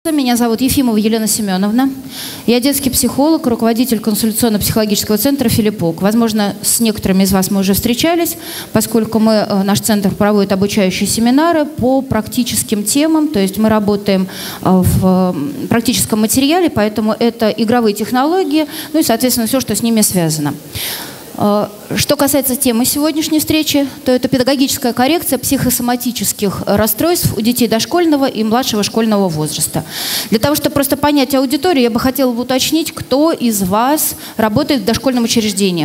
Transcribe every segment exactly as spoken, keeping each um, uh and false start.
приветствую. Меня зовут Ефимова Елена Семеновна. Я детский психолог, руководитель консультационно-психологического центра «Филиппок». Возможно, с некоторыми из вас мы уже встречались, поскольку мы, наш центр проводит обучающие семинары по практическим темам, то есть мы работаем в практическом материале, поэтому это игровые технологии, ну и, соответственно, все, что с ними связано. Что касается темы сегодняшней встречи, то это педагогическая коррекция психосоматических расстройств у детей дошкольного и младшего школьного возраста. Для того, чтобы просто понять аудиторию, я бы хотела бы уточнить, кто из вас работает в дошкольном учреждении.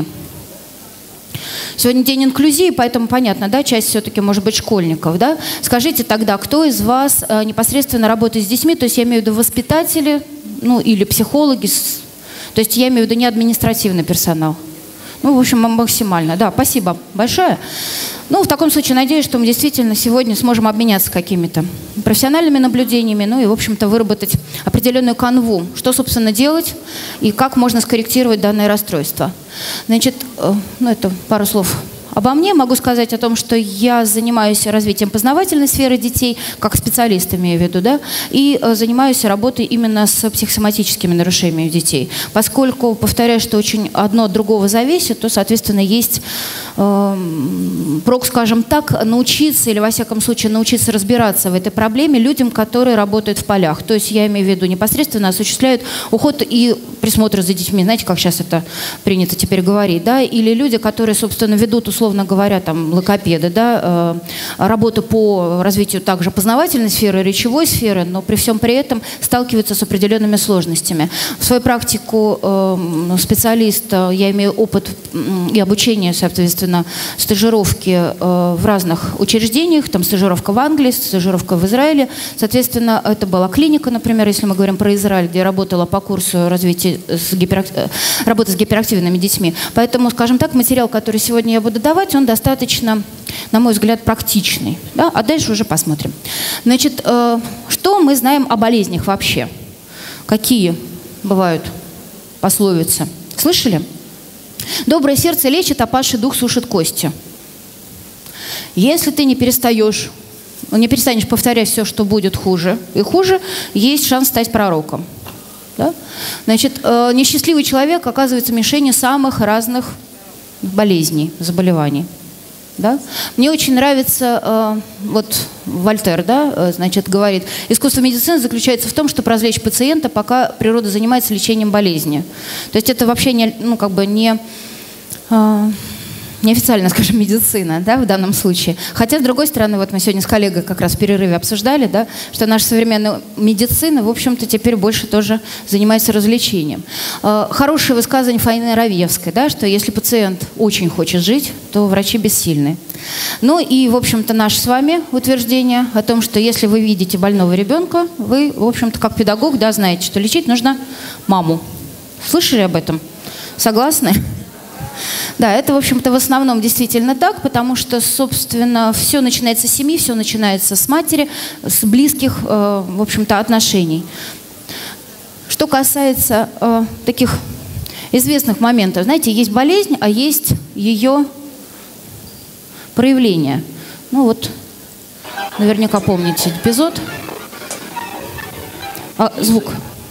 Сегодня день инклюзии, поэтому понятно, да, часть все-таки может быть школьников, да? Скажите тогда, кто из вас непосредственно работает с детьми, то есть я имею в виду воспитатели, ну или психологи, то есть я имею в виду не административный персонал. Ну, в общем, максимально. Да, спасибо большое. Ну, в таком случае, надеюсь, что мы действительно сегодня сможем обменяться какими-то профессиональными наблюдениями, ну и, в общем-то, выработать определенную канву, что, собственно, делать и как можно скорректировать данное расстройство. Значит, ну, это пару слов обо мне. Могу сказать о том, что я занимаюсь развитием познавательной сферы детей, как специалист, имею в виду, да, и занимаюсь работой именно с психосоматическими нарушениями детей. Поскольку, повторяю, что очень одно от другого зависит, то, соответственно, есть э, прок, скажем так, научиться, или, во всяком случае, научиться разбираться в этой проблеме людям, которые работают в полях. То есть я имею в виду непосредственно осуществляют уход и присмотр за детьми. Знаете, как сейчас это принято теперь говорить, да, или люди, которые, собственно, ведут, условно говоря, там, логопеды, да, э, работу по развитию также познавательной сферы, речевой сферы, но при всем при этом сталкиваются с определенными сложностями. В свою практику э, специалиста я имею опыт и обучение, соответственно, стажировки э, в разных учреждениях, там стажировка в Англии, стажировка в Израиле. Соответственно, это была клиника, например, если мы говорим про Израиль, где я работала по курсу развития с гиперак... работы с гиперактивными детьми. Поэтому, скажем так, материал, который сегодня я буду давать, он достаточно, на мой взгляд, практичный. Да? А дальше уже посмотрим. Значит, э, что мы знаем о болезнях вообще? Какие бывают пословицы? Слышали? Доброе сердце лечит, а падший дух сушит кости. Если ты не перестаешь, не перестанешь повторять все, что будет хуже и хуже, есть шанс стать пророком. Да? Значит, э, несчастливый человек оказывается мишенью самых разных болезней, заболеваний. Да? Мне очень нравится, э, вот Вольтер, да, э, значит, говорит, искусство медицины заключается в том, чтобы развлечь пациента, пока природа занимается лечением болезни. То есть это вообще не, ну, как бы не... Э, неофициально, скажем, медицина, да, в данном случае. Хотя, с другой стороны, вот мы сегодня с коллегой как раз в перерыве обсуждали, да, что наша современная медицина, в общем-то, теперь больше тоже занимается развлечением. Хорошее высказывание Фаины Равьевской, да, что если пациент очень хочет жить, то врачи бессильны. Ну и, в общем-то, наше с вами утверждение о том, что если вы видите больного ребенка, вы, в общем-то, как педагог, да, знаете, что лечить нужно маму. Слышали об этом? Согласны? Да, это, в общем-то, в основном действительно так, потому что, собственно, все начинается с семьи, все начинается с матери, с близких, э, в общем-то, отношений. Что касается э, таких известных моментов, знаете, есть болезнь, а есть ее проявление. Ну вот, наверняка помните эпизод. А, звук.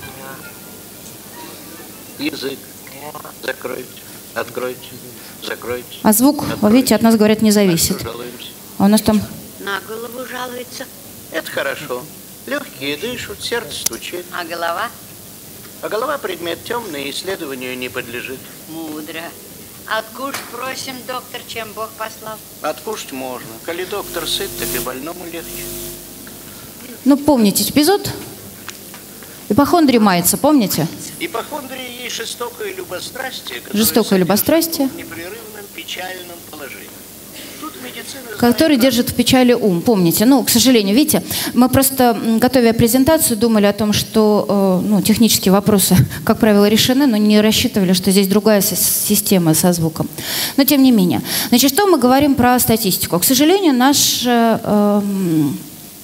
Язык. Закройте. Откройте, закройте. А звук, откройте. Вы видите, от нас, говорят, не зависит. А у нас там... На голову жалуется. Это хорошо. Легкие дышат, сердце стучит. А голова? А голова предмет темный, исследованию не подлежит. Мудро. Откушать просим, доктор, чем Бог послал? Откушать можно. Коли доктор сыт, так и больному легче. Ну, помните эпизод? Ипохондрий мается, помните? Ипохондрия есть жестокое любострастие, жестокое любострастие, в непрерывном печальном положении. Тут медицина который держит в печали ум, помните? Ну, к сожалению, видите, мы просто, готовя презентацию, думали о том, что э, ну, технические вопросы, как правило, решены, но не рассчитывали, что здесь другая система со звуком. Но тем не менее. Значит, что мы говорим про статистику? К сожалению, наш... Э,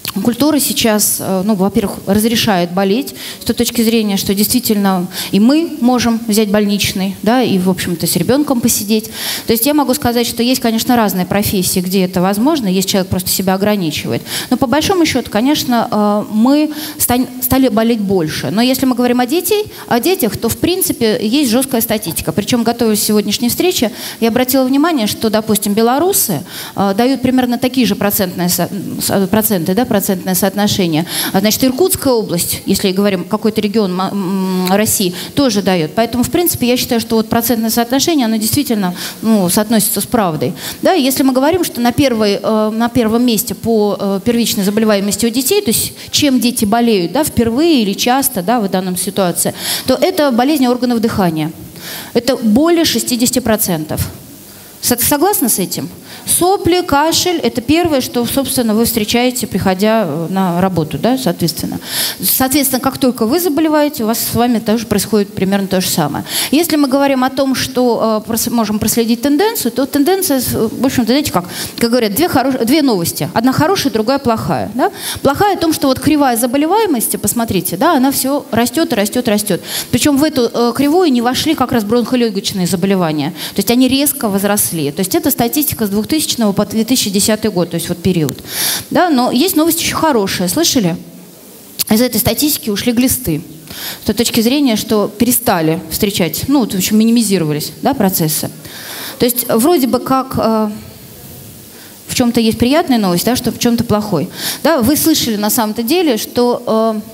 Культура сейчас, ну, во-первых, разрешает болеть с той точки зрения, что действительно и мы можем взять больничный, да, и, в общем-то, с ребенком посидеть. То есть я могу сказать, что есть, конечно, разные профессии, где это возможно, есть человек просто себя ограничивает. Но по большому счету, конечно, мы стали болеть больше. Но если мы говорим о, детей, о детях, то, в принципе, есть жесткая статистика. Причем, готовясь к сегодняшней встрече, я обратила внимание, что, допустим, белорусы дают примерно такие же процентные, проценты, да, процентное соотношение. Значит, Иркутская область, если говорим какой-то регион России, тоже дает. Поэтому, в принципе, я считаю, что вот процентное соотношение, оно действительно, ну, соотносится с правдой. Да, если мы говорим, что на, первой, на первом месте по первичной заболеваемости у детей, то есть чем дети болеют, да, впервые или часто, да, в данной ситуации, то это болезни органов дыхания. Это более шестидесяти процентов. Согласны с этим? Сопли, кашель – это первое, что, собственно, вы встречаете, приходя на работу, да, соответственно. Соответственно, как только вы заболеваете, у вас с вами тоже происходит примерно то же самое. Если мы говорим о том, что э, можем проследить тенденцию, то тенденция, в общем-то, знаете как, как говорят, две, хорош... две новости. Одна хорошая, другая плохая. Да? Плохая в том, что вот кривая заболеваемости, посмотрите, да, она все растет, растет, растет. Причем в эту э, кривую не вошли как раз бронхолегочные заболевания. То есть они резко возросли. То есть это статистика с двухтысячного по две тысячи десятый год, то есть вот период. Да, но есть новость еще хорошая. Слышали? Из этой статистики ушли глисты. С той точки зрения, что перестали встречать, ну, в общем, минимизировались, да, процессы. То есть вроде бы как э, в чем-то есть приятная новость, да, что в чем-то плохой. Да, вы слышали на самом-то деле, что э,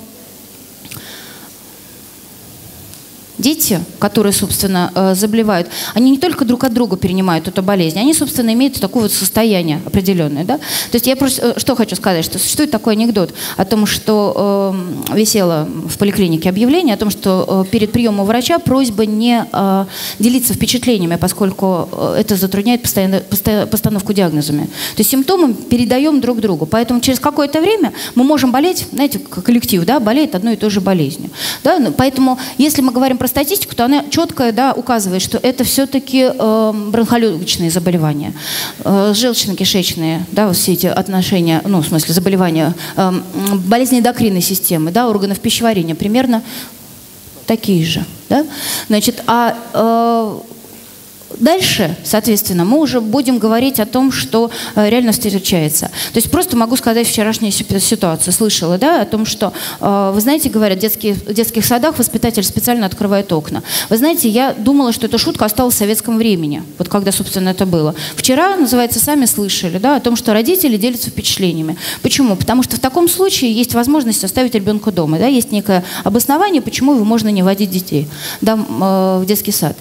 дети, которые, собственно, заболевают, они не только друг от друга перенимают эту болезнь, они, собственно, имеют такое вот состояние определенное. Да? То есть я просто что хочу сказать, что существует такой анекдот о том, что э, висело в поликлинике объявление о том, что э, перед приемом у врача просьба не э, делиться впечатлениями, поскольку это затрудняет постоянно, посто, постановку диагнозами. То есть симптомы передаем друг другу. Поэтому через какое-то время мы можем болеть, знаете, коллектив, да, болеет одной и той же болезнью. Да? Поэтому если мы говорим про статистику, то она четко, да, указывает, что это все-таки э, бронхолегочные заболевания, э, желчно-кишечные, да, вот все эти отношения, ну, в смысле заболевания, э, болезни эндокринной системы, да, органов пищеварения, примерно такие же. Да? Значит, а э, дальше, соответственно, мы уже будем говорить о том, что э, реально встречается. То есть просто могу сказать вчерашнюю ситуацию. Слышала, да, о том, что, э, вы знаете, говорят, детские, в детских садах воспитатель специально открывает окна. Вы знаете, я думала, что эта шутка осталась в советском времени, вот когда, собственно, это было. Вчера, называется, сами слышали, да, о том, что родители делятся впечатлениями. Почему? Потому что в таком случае есть возможность оставить ребенка дома, да, есть некое обоснование, почему его можно не водить детей, да, э, в детский сад.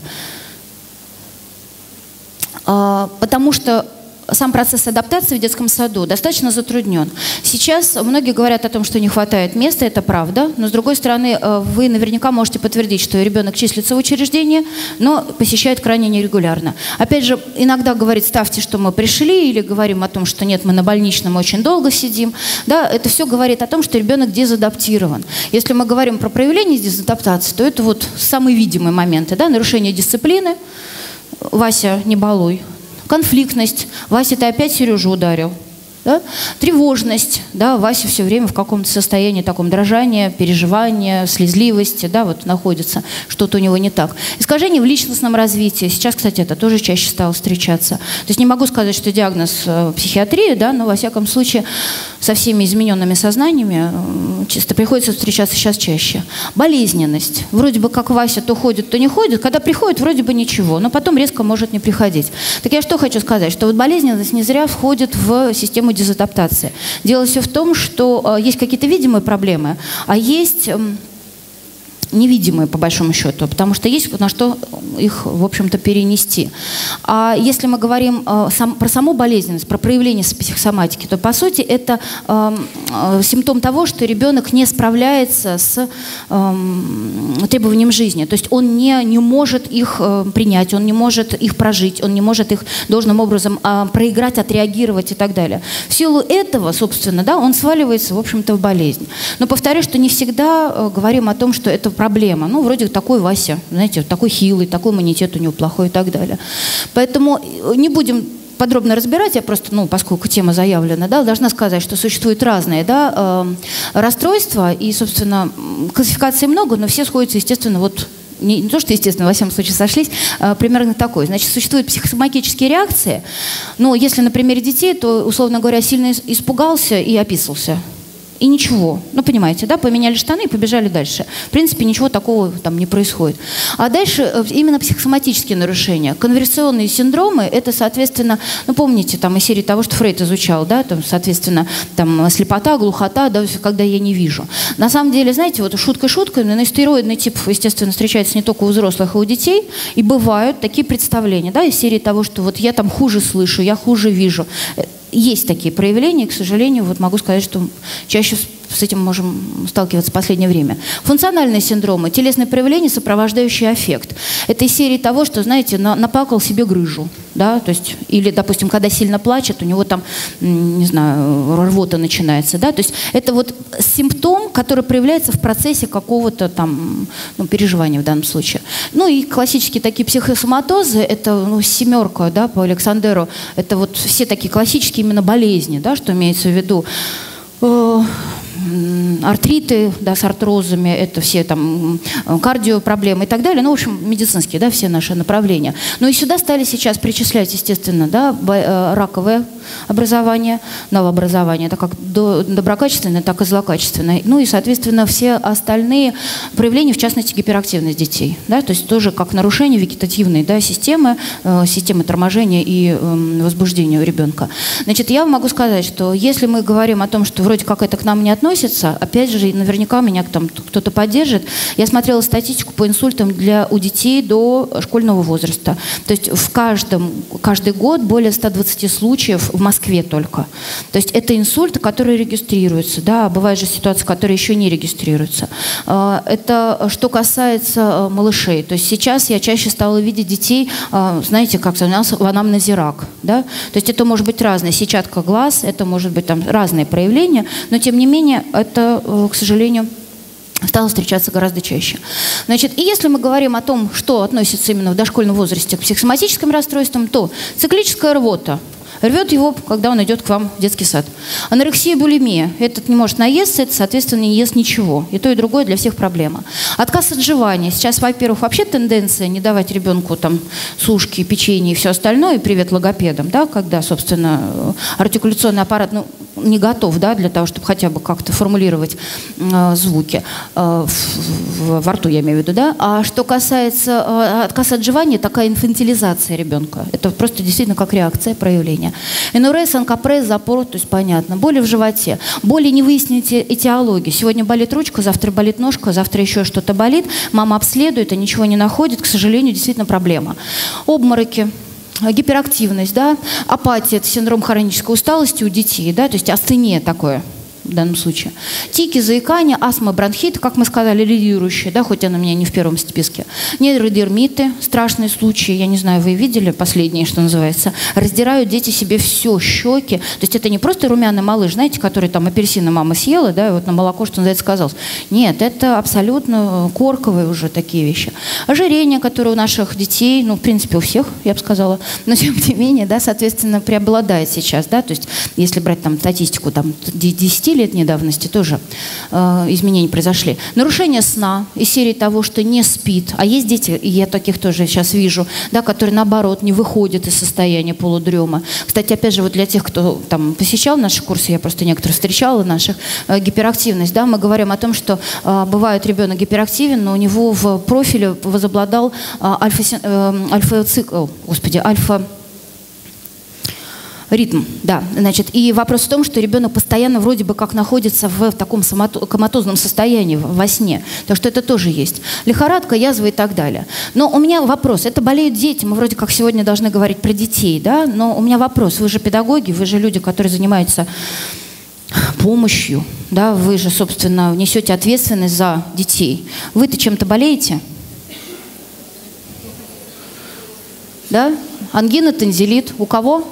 Потому что сам процесс адаптации в детском саду достаточно затруднен. Сейчас многие говорят о том, что не хватает места, это правда, но с другой стороны, вы наверняка можете подтвердить, что ребенок числится в учреждении, но посещает крайне нерегулярно. Опять же, иногда говорит, ставьте, что мы пришли, или говорим о том, что нет, мы на больничном очень долго сидим. Да, это все говорит о том, что ребенок дезадаптирован. Если мы говорим про проявление дезадаптации, то это вот самые видимые моменты, да, нарушение дисциплины. Вася, не балуй. Конфликтность. Вася, ты опять Сережу ударил. Да? Тревожность, да, Вася все время в каком-то состоянии таком дрожания, переживания, слезливости, да, вот находится, что-то у него не так. Искажение в личностном развитии. Сейчас, кстати, это тоже чаще стало встречаться. То есть не могу сказать, что диагноз э, психиатрия, да, но во всяком случае со всеми измененными сознаниями э, чисто приходится встречаться сейчас чаще. Болезненность. Вроде бы как Вася то ходит, то не ходит. Когда приходит, вроде бы ничего, но потом резко может не приходить. Так я что хочу сказать, что вот болезненность не зря входит в систему дезадаптации. Дело все в том, что э, есть какие-то видимые проблемы, а есть э, невидимые, по большому счету, потому что есть на что их, в общем-то, перенести. А если мы говорим э, сам, про саму болезненность, про проявление психосоматики, то, по сути, это э, э, симптом того, что ребенок не справляется с э, требованием жизни. То есть он не, не может их э, принять, он не может их прожить, он не может их должным образом э, проиграть, отреагировать и так далее. В силу этого, собственно, да, он сваливается, в общем-то, в болезнь. Но повторяю, что не всегда э, говорим о том, что это проблема. Ну, вроде такой Вася, знаете, такой хилый, такой иммунитет у него плохой и так далее. Поэтому не будем подробно разбирать, я просто, ну, поскольку тема заявлена, да, должна сказать, что существуют разные, да, э, расстройства, и, собственно, классификаций много, но все сходятся, естественно, вот Не, не то, что, естественно, во всяком случае сошлись, а, примерно такой. Значит, существуют психосоматические реакции, но если на примере детей, то, условно говоря, сильно испугался и описался. И ничего. Ну, понимаете, да, поменяли штаны и побежали дальше. В принципе, ничего такого там не происходит. А дальше именно психосоматические нарушения. Конверсионные синдромы, это, соответственно, ну, помните, там, из серии того, что Фрейд изучал, да, там, соответственно, там, слепота, глухота, да, когда я не вижу. На самом деле, знаете, вот шутка шуткой, но нейростероидный тип, естественно, встречается не только у взрослых, а у детей, и бывают такие представления, да, из серии того, что вот я там хуже слышу, я хуже вижу. Есть такие проявления, к сожалению, вот могу сказать, что чаще с этим можем сталкиваться в последнее время. Функциональные синдромы, телесные проявления, сопровождающие аффект. Это из серии того, что, знаете, на, наплакал себе грыжу, да, то есть, или, допустим, когда сильно плачет, у него там, не знаю, рвота начинается, да, то есть это вот симптом, который проявляется в процессе какого-то там, ну, переживания в данном случае. Ну и классические такие психосоматозы, это, ну, семерка, да, по Александеру, это вот все такие классические именно болезни, да, что имеется в виду. Артриты, да, с артрозами, это все там кардиопроблемы и так далее, ну, в общем, медицинские, да, все наши направления. Ну и сюда стали сейчас причислять, естественно, да, раковое образование, новообразование, это как доброкачественное, так и злокачественное. Ну и, соответственно, все остальные проявления, в частности, гиперактивность детей, да, то есть тоже как нарушение вегетативной, да, системы, э, системы торможения и э, возбуждения у ребенка. Значит, я могу сказать, что если мы говорим о том, что вроде как это к нам не относится, опять же, наверняка меня там кто-то поддержит. Я смотрела статистику по инсультам для, у детей до школьного возраста. То есть в каждом, каждый год более ста двадцати случаев в Москве только. То есть это инсульты, которые регистрируются. Да, бывают же ситуации, которые еще не регистрируются. Это что касается малышей. То есть сейчас я чаще стала видеть детей, знаете, как у нас в анамнезе рак. Да? То есть это может быть разное. Сетчатка глаз, это может быть там разные проявления, но тем не менее это, к сожалению, стало встречаться гораздо чаще. Значит, и если мы говорим о том, что относится именно в дошкольном возрасте к психосоматическим расстройствам, то циклическая рвота рвет его, когда он идет к вам в детский сад. Анорексия, булимия. Этот не может наесться, это, соответственно, не ест ничего. И то, и другое для всех проблема. Отказ от жевания. Сейчас, во-первых, вообще тенденция не давать ребенку там сушки, печенье и все остальное, и привет логопедам, да, когда, собственно, артикуляционный аппарат, ну, не готов, да, для того, чтобы хотя бы как-то формулировать э, звуки э, в, в, во рту, я имею в виду, да. А что касается э, отказа от жевания, такая инфантилизация ребенка. Это просто действительно как реакция, проявление. Энурез, анкапрез, запор, то есть понятно. Боли в животе. Боли не выясните этиологии. Сегодня болит ручка, завтра болит ножка, завтра еще что-то болит. Мама обследует, а ничего не находит. К сожалению, действительно проблема. Обмороки. Гиперактивность, да, апатия, это синдром хронической усталости у детей, да, то есть астения такое в данном случае. Тики, заикание, астма, бронхит, как мы сказали, лидирующие, да, хоть она у меня не в первом списке. Нейродермиты, страшные случаи, я не знаю, вы видели последние, что называется, раздирают дети себе все, щеки, то есть это не просто румяный малыш, знаете, который там апельсины мама съела, да, и вот на молоко, что называется, сказалось. Нет, это абсолютно корковые уже такие вещи. Ожирение, которое у наших детей, ну, в принципе, у всех, я бы сказала, но тем не менее, да, соответственно, преобладает сейчас, да, то есть если брать там статистику, там, десять лет недавности тоже э, изменения произошли. Нарушение сна из серии того, что не спит. А есть дети, и я таких тоже сейчас вижу, да, которые, наоборот, не выходят из состояния полудрема. Кстати, опять же, вот для тех, кто там посещал наши курсы, я просто некоторых встречала, наших, э, гиперактивность, да, мы говорим о том, что э, бывает ребенок гиперактивен, но у него в профиле возобладал э, альфа, э, альфа-цикл, господи, альфа... Ритм, да. Значит, и вопрос в том, что ребенок постоянно вроде бы как находится в таком коматозном состоянии, во сне. Так что это тоже есть. Лихорадка, язва и так далее. Но у меня вопрос. Это болеют дети. Мы вроде как сегодня должны говорить про детей, да? Но у меня вопрос. Вы же педагоги, вы же люди, которые занимаются помощью, да? Вы же, собственно, несете ответственность за детей. Вы-то чем-то болеете? Да? Ангина, танзелит. У кого?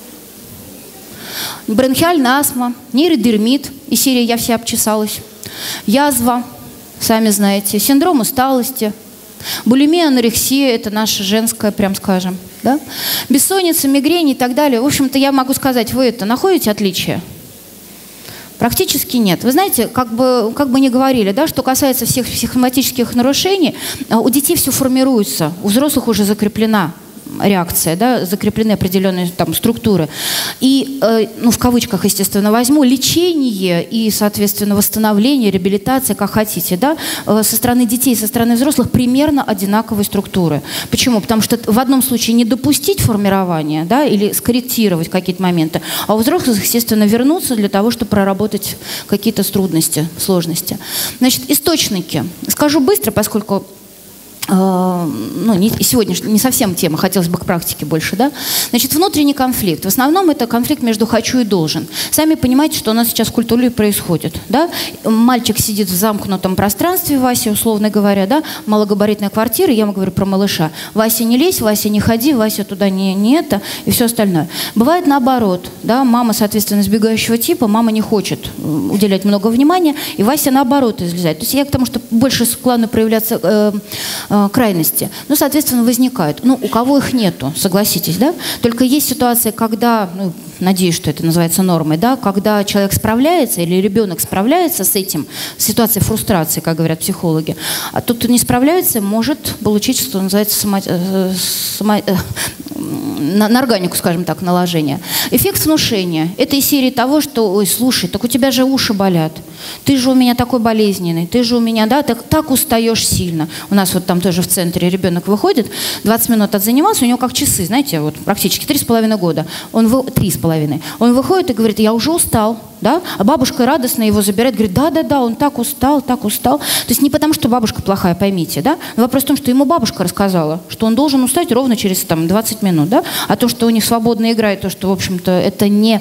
Бронхиальная астма, нейродермит, и серия «Я вся обчесалась», язва, сами знаете, синдром усталости, Булимия, анорексия – это наша женская, прям скажем. Да? Бессонница, мигрень и так далее. В общем-то, я могу сказать, вы это находите отличия? Практически нет. Вы знаете, как бы, как бы ни говорили, да, что касается всех психосоматических нарушений, у детей все формируется, у взрослых уже закреплена реакция, да, закреплены определенные там структуры. И, э, ну, в кавычках, естественно, возьму, лечение и, соответственно, восстановление, реабилитация, как хотите, да, э, со стороны детей, со стороны взрослых примерно одинаковые структуры. Почему? Потому что в одном случае не допустить формирования, да, или скорректировать какие-то моменты, а у взрослых, естественно, вернуться для того, чтобы проработать какие-то трудности, сложности. Значит, источники. Скажу быстро, поскольку ну, не, сегодня не совсем тема, хотелось бы к практике больше, да? Значит, внутренний конфликт. В основном это конфликт между «хочу» и «должен». Сами понимаете, что у нас сейчас в культуре происходит, да? Мальчик сидит в замкнутом пространстве, Вася, условно говоря, да? Малогабаритная квартира, я ему говорю про малыша. Вася, не лезь, Вася, не ходи, Вася туда не, не это, и все остальное. Бывает наоборот, да? Мама, соответственно, избегающего типа, мама не хочет уделять много внимания, и Вася наоборот излезает. То есть я к тому, что больше склонна проявляться э, э, крайности. Ну, соответственно, возникают. Ну, у кого их нету, согласитесь, да? Только есть ситуация, когда, ну, надеюсь, что это называется нормой, да, когда человек справляется или ребенок справляется с этим, с ситуацией фрустрации, как говорят психологи, а тот, кто не справляется, может получить, что называется, само, само, на, на органику, скажем так, наложение. Эффект внушения. Это из серии того, что, ой, слушай, так у тебя же уши болят, ты же у меня такой болезненный, ты же у меня, да, так, так устаешь сильно. У нас вот там тоже в центре ребенок выходит, двадцать минут отзанимался, у него как часы, знаете, вот практически три с половиной года. Он вы... три с половиной. Он выходит и говорит, я уже устал, да? А бабушка радостно его забирает, говорит, да-да-да, он так устал, так устал. То есть не потому, что бабушка плохая, поймите, да? Но вопрос в том, что ему бабушка рассказала, что он должен устать ровно через там двадцать минут, да? А то, что у них свободная игра, и то, что, в общем-то, это не...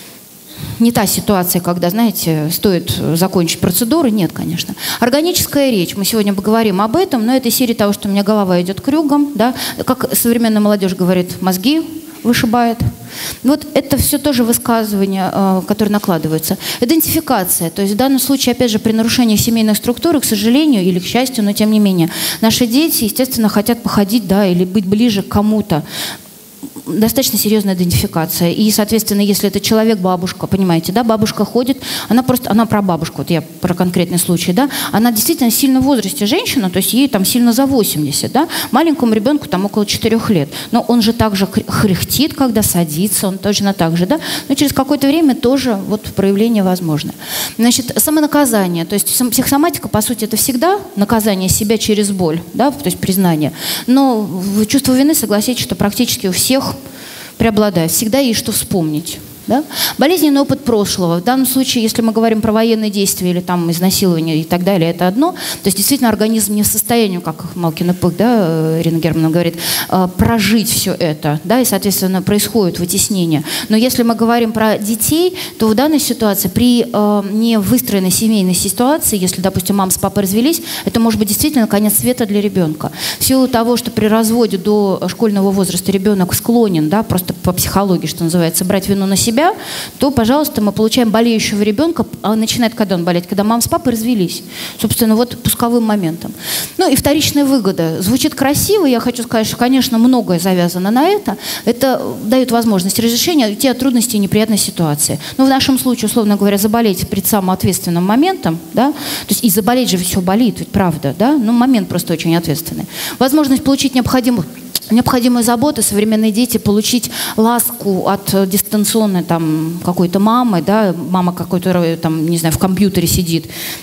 Не та ситуация, когда, знаете, стоит закончить процедуры. Нет, конечно. Органическая речь. Мы сегодня поговорим об этом, но это из серии того, что у меня голова идет крюгом. Да? Как современная молодежь говорит, мозги вышибает. Вот это все тоже высказывания, которые накладываются. Идентификация. То есть в данном случае, опять же, при нарушении семейных структур, к сожалению или к счастью, но тем не менее, наши дети, естественно, хотят походить, да, или быть ближе к кому-то. Достаточно серьезная идентификация. И, соответственно, если это человек, бабушка, понимаете, да, бабушка ходит, она просто, она про бабушку, вот я про конкретный случай, да, она действительно сильно в возрасте женщина, то есть ей там сильно за восемьдесят, да, маленькому ребенку там около четырёх лет, но он же также хрихтит, когда садится, он точно так же, да, но через какое-то время тоже вот проявление возможно. Значит, самонаказание, то есть психосоматика, по сути, это всегда наказание себя через боль, да, то есть признание, но чувство вины, согласитесь, что практически у всех преобладает. Всегда есть что вспомнить. Да? Болезненный опыт прошлого. В данном случае, если мы говорим про военные действия или там изнасилование и так далее, это одно. То есть действительно организм не в состоянии, как Малкин Эпых, да, Ирина Германовна говорит, прожить все это. Да, и, соответственно, происходит вытеснение. Но если мы говорим про детей, то в данной ситуации при э, не выстроенной семейной ситуации, если, допустим, мама с папой развелись, это может быть действительно конец света для ребенка. В силу того, что при разводе до школьного возраста ребенок склонен, да, просто по психологии, что называется, брать вину на себя, то, пожалуйста, мы получаем болеющего ребенка, а начинает когда он болеть? Когда мама с папой развелись. Собственно, вот пусковым моментом. Ну и вторичная выгода. Звучит красиво, я хочу сказать, что, конечно, многое завязано на это. Это дает возможность разрешения уйти от трудностей и неприятной ситуации. Но в нашем случае, условно говоря, заболеть перед самым ответственным моментом, да, то есть и заболеть же все болит, ведь правда, да, ну момент просто очень ответственный. Возможность получить необходимую Необходимые заботы, современные дети, получить ласку от дистанционной там какой-то мамы, да, мама какой-то там, не знаю, в компьютере сидит.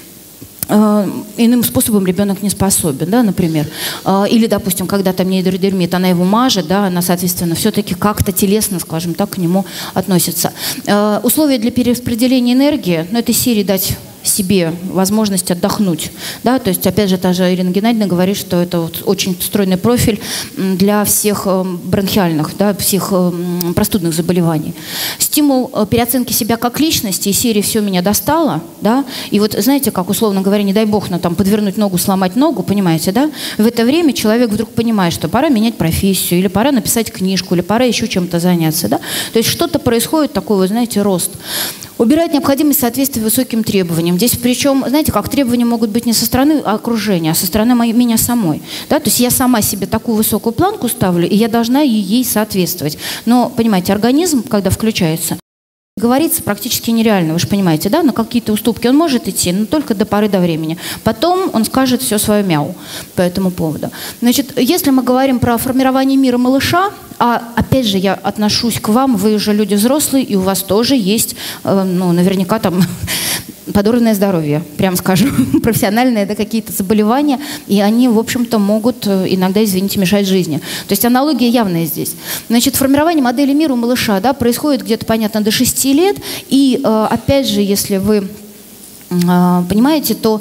Иным способом ребенок не способен, да, например. Или, допустим, когда там нейродермит, она его мажет, да, она, соответственно, все-таки как-то телесно, скажем так, к нему относится. Условия для перераспределения энергии, ну, это серии дать себе возможность отдохнуть. Да? То есть, опять же, та же Ирина Геннадьевна говорит, что это вот очень стройный профиль для всех бронхиальных, да, всех простудных заболеваний. Стимул переоценки себя как личности из серии «все меня достало». Да? И вот, знаете, как, условно говоря, не дай бог, но там подвернуть ногу, сломать ногу, понимаете, да? В это время человек вдруг понимает, что пора менять профессию, или пора написать книжку, или пора еще чем-то заняться. Да? То есть что-то происходит, такой, вы знаете, рост. Убирать необходимость соответствия высоким требованиям. Здесь причем, знаете, как требования могут быть не со стороны окружения, а со стороны моей, меня самой. Да? То есть я сама себе такую высокую планку ставлю, и я должна ей соответствовать. Но, понимаете, организм, когда включается, говорится практически нереально, вы же понимаете, да, на какие-то уступки он может идти, но только до поры до времени. Потом он скажет все свое мяу по этому поводу. Значит, если мы говорим про формирование мира малыша, а опять же я отношусь к вам, вы уже люди взрослые, и у вас тоже есть, э, ну, наверняка там подорванное здоровье, прям скажем, профессиональные, да, какие-то заболевания, и они, в общем-то, могут иногда, извините, мешать жизни. То есть аналогия явная здесь. Значит, формирование модели мира у малыша, да, происходит где-то, понятно, до шести лет, и, опять же, если вы понимаете, то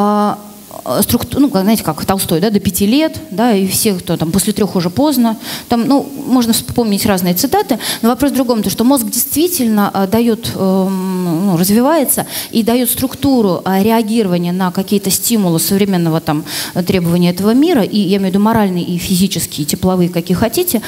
структура, ну, знаете, как Толстой, да, до пяти лет, да, и все, кто там после трех уже поздно, там, ну, можно вспомнить разные цитаты, но вопрос в другом, то, что мозг действительно а, дает, э, ну, развивается и дает структуру а, реагирования на какие-то стимулы современного там требования этого мира, и я имею в виду моральные и физические, и тепловые, какие хотите,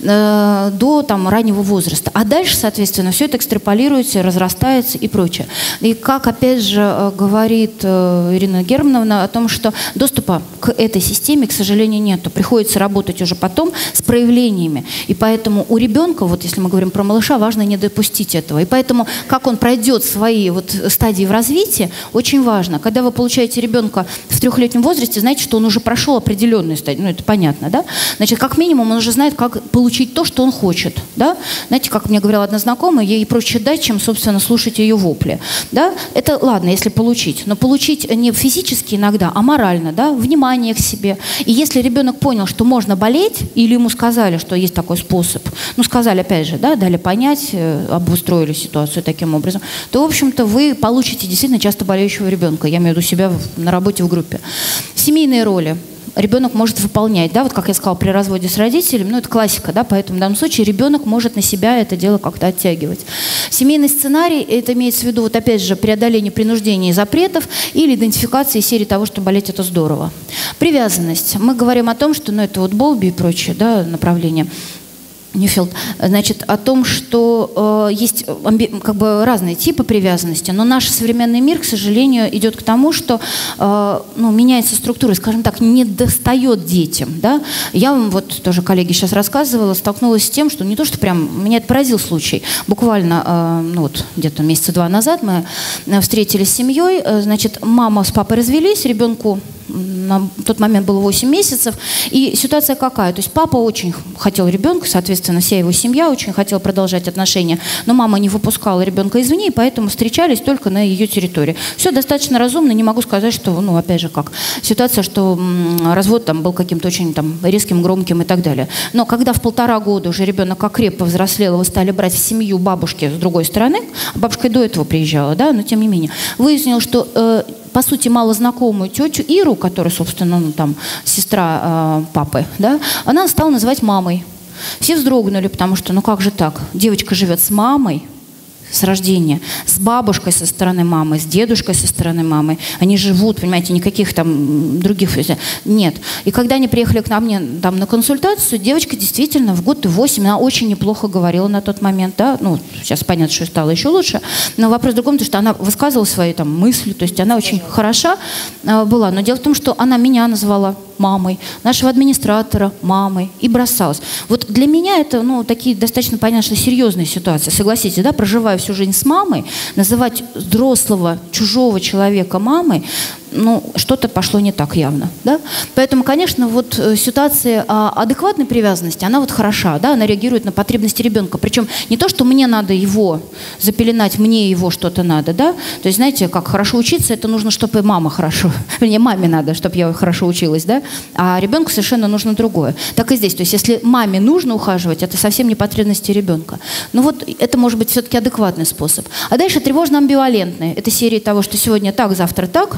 э, до там раннего возраста. А дальше, соответственно, все это экстраполируется, разрастается и прочее. И как, опять же, говорит э, Ирина Германовна о том, что доступа к этой системе, к сожалению, нету. Приходится работать уже потом с проявлениями. И поэтому у ребенка, вот если мы говорим про малыша, важно не допустить этого. И поэтому, как он пройдет свои вот стадии в развитии, очень важно. Когда вы получаете ребенка в трехлетнем возрасте, знаете, что он уже прошел определенные стадии. Ну, это понятно, да? Значит, как минимум, он уже знает, как получить то, что он хочет. Да? Знаете, как мне говорила одна знакомая, ей проще дать, чем, собственно, слушать ее вопли. Да? Это ладно, если получить. Но получить не физически иногда, а морально, да, внимание к себе. И если ребенок понял, что можно болеть, или ему сказали, что есть такой способ, ну, сказали, опять же, да, дали понять, э, обустроили ситуацию таким образом, то, в общем-то, вы получите действительно часто болеющего ребенка. Я имею в виду себя в, на работе в группе. Семейные роли ребенок может выполнять, да, вот как я сказала, при разводе с родителями, ну, это классика, да, поэтому в данном случае ребенок может на себя это дело как-то оттягивать. Семейный сценарий, это имеется в виду, вот опять же, преодоление принуждения и запретов или идентификации серии того, что болеть это здорово. Привязанность. Мы говорим о том, что, ну, это вот Болби и прочее, да, направления. Ньюфилд, значит, о том, что э, есть амби, как бы разные типы привязанности, но наш современный мир, к сожалению, идет к тому, что э, ну, меняется структура, скажем так, не достает детям. Да? Я вам, вот тоже коллеги сейчас рассказывала, столкнулась с тем, что не то, что прям, меня это поразил случай. Буквально, э, ну вот, где-то месяца два назад мы встретились с семьей, э, значит, мама с папой развелись, ребенку на тот момент было восемь месяцев. И ситуация какая? То есть папа очень хотел ребенка, соответственно, вся его семья очень хотела продолжать отношения, но мама не выпускала ребенка извне, и поэтому встречались только на ее территории. Все достаточно разумно, не могу сказать, что, ну, опять же, как ситуация, что м, развод там был каким-то очень там резким, громким и так далее. Но когда в полтора года уже ребенок окреп, повзрослел, его стали брать в семью бабушки с другой стороны, бабушка и до этого приезжала, да, но тем не менее, выяснилось, что э, по сути, малознакомую тетю Иру, которая, собственно, ну, там, сестра э, папы, да, она стала называть мамой. Все вздрогнули, потому что, ну как же так? Девочка живет с мамой с рождения, с бабушкой со стороны мамы, с дедушкой со стороны мамы. Они живут, понимаете, никаких там других... Нет. И когда они приехали к нам там, на консультацию, девочка действительно в год восемь, она очень неплохо говорила на тот момент, да, ну, сейчас понятно, что стало еще лучше, но вопрос в другом, то, что она высказывала свои там мысли, то есть она очень хороша э, была, но дело в том, что она меня назвала мамой, нашего администратора мамой и бросалась. Вот для меня это, ну, такие достаточно, понятно, серьезные ситуации, согласитесь, да, проживая всю жизнь с мамой, называть взрослого, чужого человека мамой, ну, что-то пошло не так явно, да? Поэтому, конечно, вот ситуация адекватной привязанности, она вот хороша, да, она реагирует на потребности ребенка. Причем не то, что мне надо его запеленать, мне его что-то надо, да? То есть, знаете, как хорошо учиться, это нужно, чтобы мама хорошо, вернее, маме надо, чтобы я хорошо училась, да? А ребенку совершенно нужно другое. Так и здесь, то есть, если маме нужно ухаживать, это совсем не потребности ребенка. Ну вот, это может быть все-таки адекватный способ. А дальше тревожно-амбивалентный. Это серия того, что сегодня так, завтра так.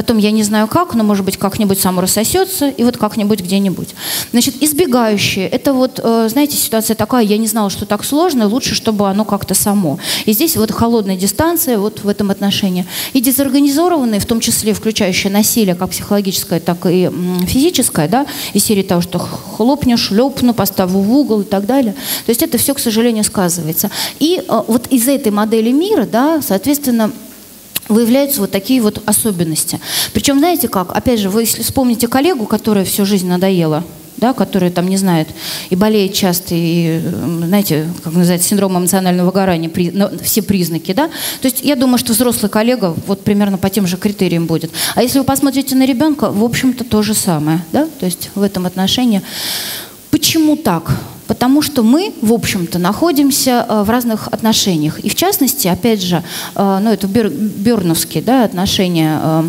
потом я не знаю как, но, может быть, как-нибудь само рассосется, и вот как-нибудь где-нибудь. Значит, избегающие, это вот, знаете, ситуация такая, я не знала, что так сложно, лучше, чтобы оно как-то само. И здесь вот холодная дистанция вот в этом отношении. И дезорганизованные, в том числе включающие насилие, как психологическое, так и физическое, да, из серии того, что хлопнешь, шлепну, поставлю в угол и так далее. То есть это все, к сожалению, сказывается. И вот из этой модели мира, да, соответственно, выявляются вот такие вот особенности. Причем, знаете как, опять же, вы если вспомните коллегу, которая всю жизнь надоела, да, которая там не знает и болеет часто, и, знаете, как называется, синдром эмоционального выгорания, при, ну, все признаки, да. То есть я думаю, что взрослый коллега вот примерно по тем же критериям будет. А если вы посмотрите на ребенка, в общем-то, то же самое, да, то есть в этом отношении. Почему так? Потому что мы, в общем-то, находимся в разных отношениях. И в частности, опять же, ну, это бёрновские, да, отношения,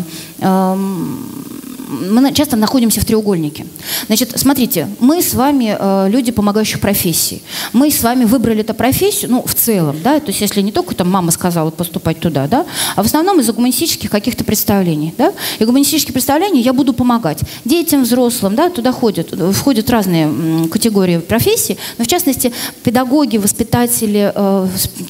мы часто находимся в треугольнике. Значит, смотрите, мы с вами э, люди помогающих профессий. Мы с вами выбрали эту профессию, ну, в целом, да, то есть если не только там мама сказала поступать туда, да, а в основном из-за гуманистических каких-то представлений, да. И гуманистические представления я буду помогать детям, взрослым, да, туда ходят, входят разные м, категории профессий, но в частности педагоги, воспитатели, э,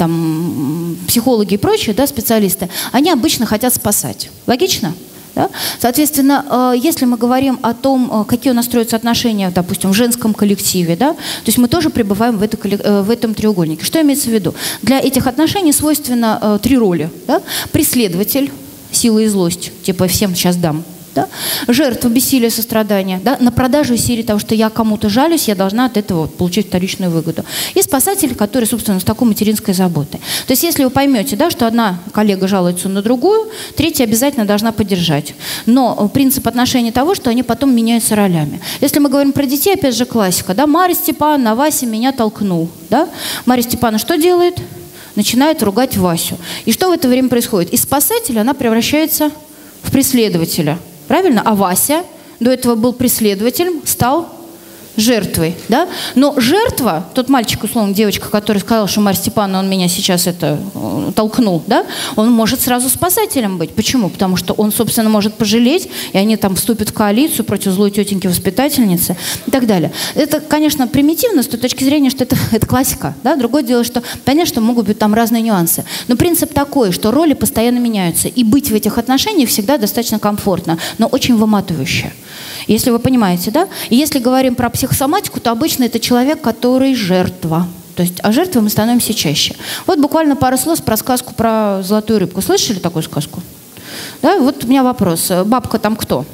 там, психологи и прочие, да, специалисты, они обычно хотят спасать. Логично? Да? Соответственно, если мы говорим о том, какие у нас строятся отношения, допустим, в женском коллективе, да, то есть мы тоже пребываем в, это, в этом треугольнике. Что имеется в виду? Для этих отношений свойственно три роли. Да? Преследователь, сила и злость, типа всем сейчас дам. Да? Жертва, бессилие, сострадание. Да? На продажу из серии того, что я кому-то жалюсь, я должна от этого получить вторичную выгоду. И спасатель, который, собственно, с такой материнской заботой. То есть, если вы поймете, да, что одна коллега жалуется на другую, третья обязательно должна поддержать. Но принцип отношений того, что они потом меняются ролями. Если мы говорим про детей, опять же, классика. Да? Марья Степановна, Вася меня толкнул. Да? Марья Степановна что делает? Начинает ругать Васю. И что в это время происходит? Из спасателя она превращается в преследователя. Правильно? А Вася до этого был преследователем, стал жертвой. Да? Но жертва, тот мальчик, условно, девочка, который сказал, что Марья Степановна, он меня сейчас это толкнул, да? Он может сразу спасателем быть. Почему? Потому что он, собственно, может пожалеть, и они там вступят в коалицию против злой тетеньки-воспитательницы и так далее. Это, конечно, примитивно с той точки зрения, что это, это классика. Да? Другое дело, что, понятно, что могут быть там разные нюансы. Но принцип такой, что роли постоянно меняются. И быть в этих отношениях всегда достаточно комфортно, но очень выматывающе. Если вы понимаете, да? И если говорим про психосоматику, то обычно это человек, который жертва. То есть, а жертвой мы становимся чаще. Вот буквально пару слов про сказку про золотую рыбку. Слышали такую сказку? Да? Вот у меня вопрос. Бабка там кто?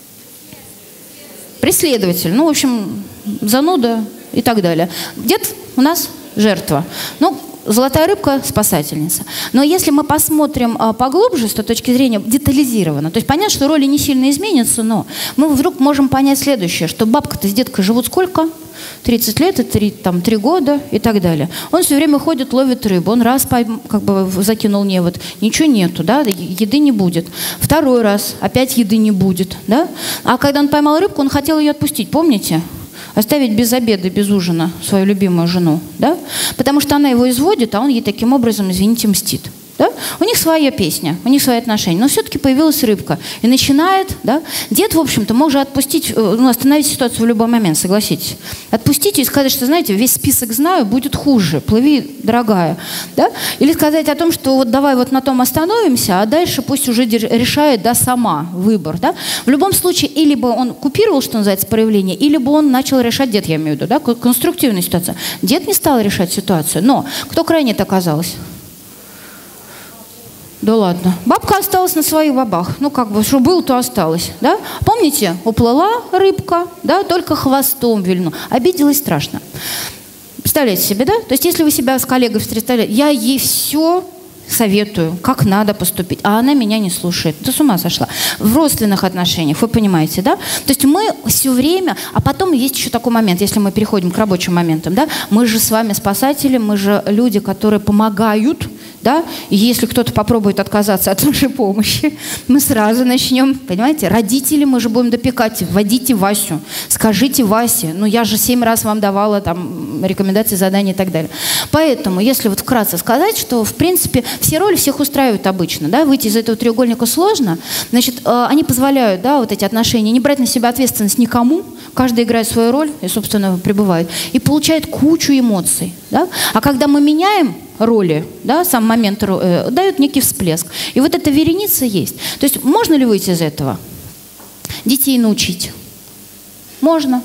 Преследователь. Ну, в общем, зануда и так далее. Дед у нас жертва. Ну, золотая рыбка – спасательница. Но если мы посмотрим а, поглубже, с той точки зрения детализированно, то есть понятно, что роли не сильно изменятся, но мы вдруг можем понять следующее, что бабка-то с деткой живут сколько? тридцать лет, это три, там, три года и так далее. Он все время ходит, ловит рыбу. Он раз как бы закинул невод, ничего нету, да, еды не будет. Второй раз опять еды не будет. Да? А когда он поймал рыбку, он хотел ее отпустить, помните? Оставить без обеда, без ужина свою любимую жену, да? Потому что она его изводит, а он ей таким образом, извините, мстит. Да? У них своя песня, у них свои отношения. Но все-таки появилась рыбка. И начинает, да? Дед, в общем-то, может отпустить, ну, остановить ситуацию в любой момент, согласитесь. Отпустить и сказать, что, знаете, весь список знаю, будет хуже, плыви, дорогая. Да? Или сказать о том, что вот давай вот на том остановимся, а дальше пусть уже решает, да, сама выбор. Да? В любом случае, или бы он купировал, что называется, проявление, или бы он начал решать, дед, я имею в виду, да, конструктивная ситуация. Дед не стал решать ситуацию, но кто крайне-то оказалась? Да ладно. Бабка осталась на своих бабах. Ну, как бы, что было, то осталось. Да? Помните, уплыла рыбка, да, только хвостом вильну. Обиделась страшно. Представляете себе, да? То есть, если вы себя с коллегой встретили, я ей все советую, как надо поступить, а она меня не слушает. Ты с ума сошла. В родственных отношениях, вы понимаете, да? То есть мы все время, а потом есть еще такой момент, если мы переходим к рабочим моментам, да? Мы же с вами спасатели, мы же люди, которые помогают Да? И если кто-то попробует отказаться от нашей помощи, мы сразу начнем, понимаете, родители мы же будем допекать, вводите Васю, скажите Васе, ну я же семь раз вам давала там рекомендации, задания и так далее. Поэтому, если вот вкратце сказать, что в принципе все роли всех устраивают обычно, да, выйти из этого треугольника сложно, значит, э, они позволяют, да, вот эти отношения, не брать на себя ответственность никому, каждый играет свою роль и, собственно, пребывает, и получает кучу эмоций, да? А когда мы меняем роли, да, сам момент э, дает некий всплеск. И вот эта вереница есть. То есть можно ли выйти из этого? Детей научить? Можно.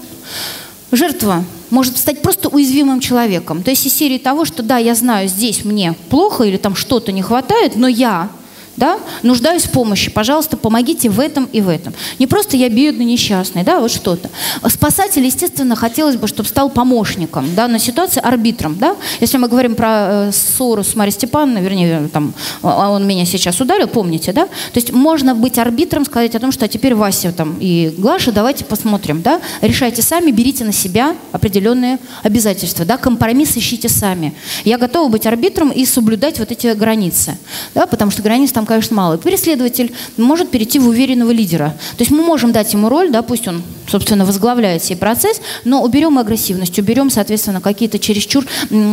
Жертва может стать просто уязвимым человеком. То есть из серии того, что да, я знаю, здесь мне плохо или там что-то не хватает, но я... Да? Нуждаюсь в помощи, пожалуйста, помогите в этом и в этом. Не просто я бедный, несчастный, да, вот что-то. Спасатель, естественно, хотелось бы, чтобы стал помощником, да, на ситуации арбитром, да. Если мы говорим про э, ссору с Марьей Степановной, вернее, там, он меня сейчас ударил, помните, да? То есть можно быть арбитром, сказать о том, что а теперь Вася там и Глаша, давайте посмотрим, да. Решайте сами, берите на себя определенные обязательства, да, компромисс ищите сами. Я готова быть арбитром и соблюдать вот эти границы, да, потому что границ там, конечно, мало. Преследователь может перейти в уверенного лидера. То есть мы можем дать ему роль, да, пусть он, собственно, возглавляет сей процесс, но уберем агрессивность, уберем, соответственно, какие-то чересчур,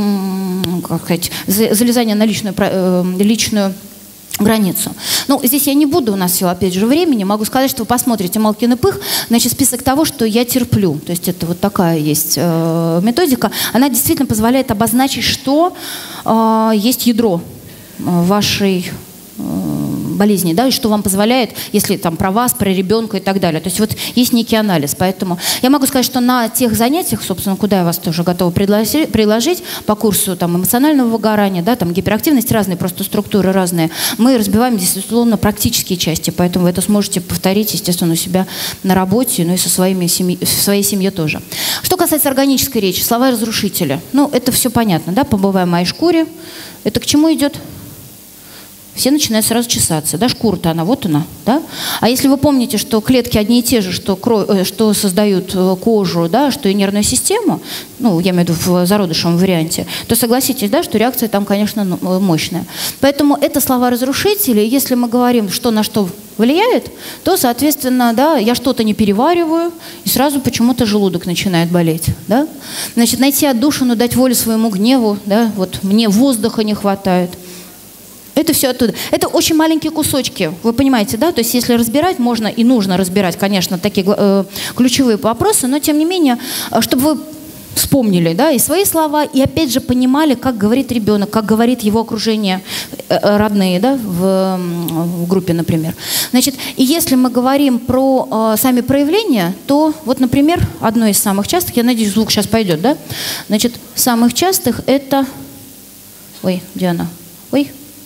как сказать, залезания на личную, личную границу. Ну, здесь я не буду, у нас всего, опять же, времени. Могу сказать, что вы посмотрите «Малкин и Пых», значит, список того, что я терплю. То есть это вот такая есть э, методика. Она действительно позволяет обозначить, что э, есть ядро вашей болезни, да, и что вам позволяет, если там про вас, про ребенка и так далее. То есть вот есть некий анализ. Поэтому я могу сказать, что на тех занятиях, собственно, куда я вас тоже готова предложить, приложить по курсу там, эмоционального выгорания, да, там гиперактивность, разные просто структуры разные, мы разбиваем, действительно, практические части. Поэтому вы это сможете повторить, естественно, у себя на работе, ну и со своими семьи, в своей семье тоже. Что касается органической речи, слова разрушители. Ну, это все понятно, да, побываем в моей шкуре. Это к чему идет? Все начинают сразу чесаться, да, шкура-то она, вот она, да. А если вы помните, что клетки одни и те же, что, кровь, что создают кожу, да, что и нервную систему, ну, я имею в виду в зародышевом варианте, то согласитесь, да, что реакция там, конечно, мощная. Поэтому это слова-разрушители. Если мы говорим, что на что влияет, то, соответственно, да, я что-то не перевариваю, и сразу почему-то желудок начинает болеть, да. Значит, найти отдушину, дать волю своему гневу, да, вот мне воздуха не хватает. Это все оттуда. Это очень маленькие кусочки, вы понимаете, да? То есть если разбирать, можно и нужно разбирать, конечно, такие э, ключевые вопросы, но тем не менее, чтобы вы вспомнили, да, и свои слова, и опять же понимали, как говорит ребенок, как говорит его окружение, э, родные, да, в, в группе, например. Значит, и если мы говорим про э, сами проявления, то вот, например, одно из самых частых, я надеюсь, звук сейчас пойдет, да? Значит, самых частых это... Ой, Диана, ой.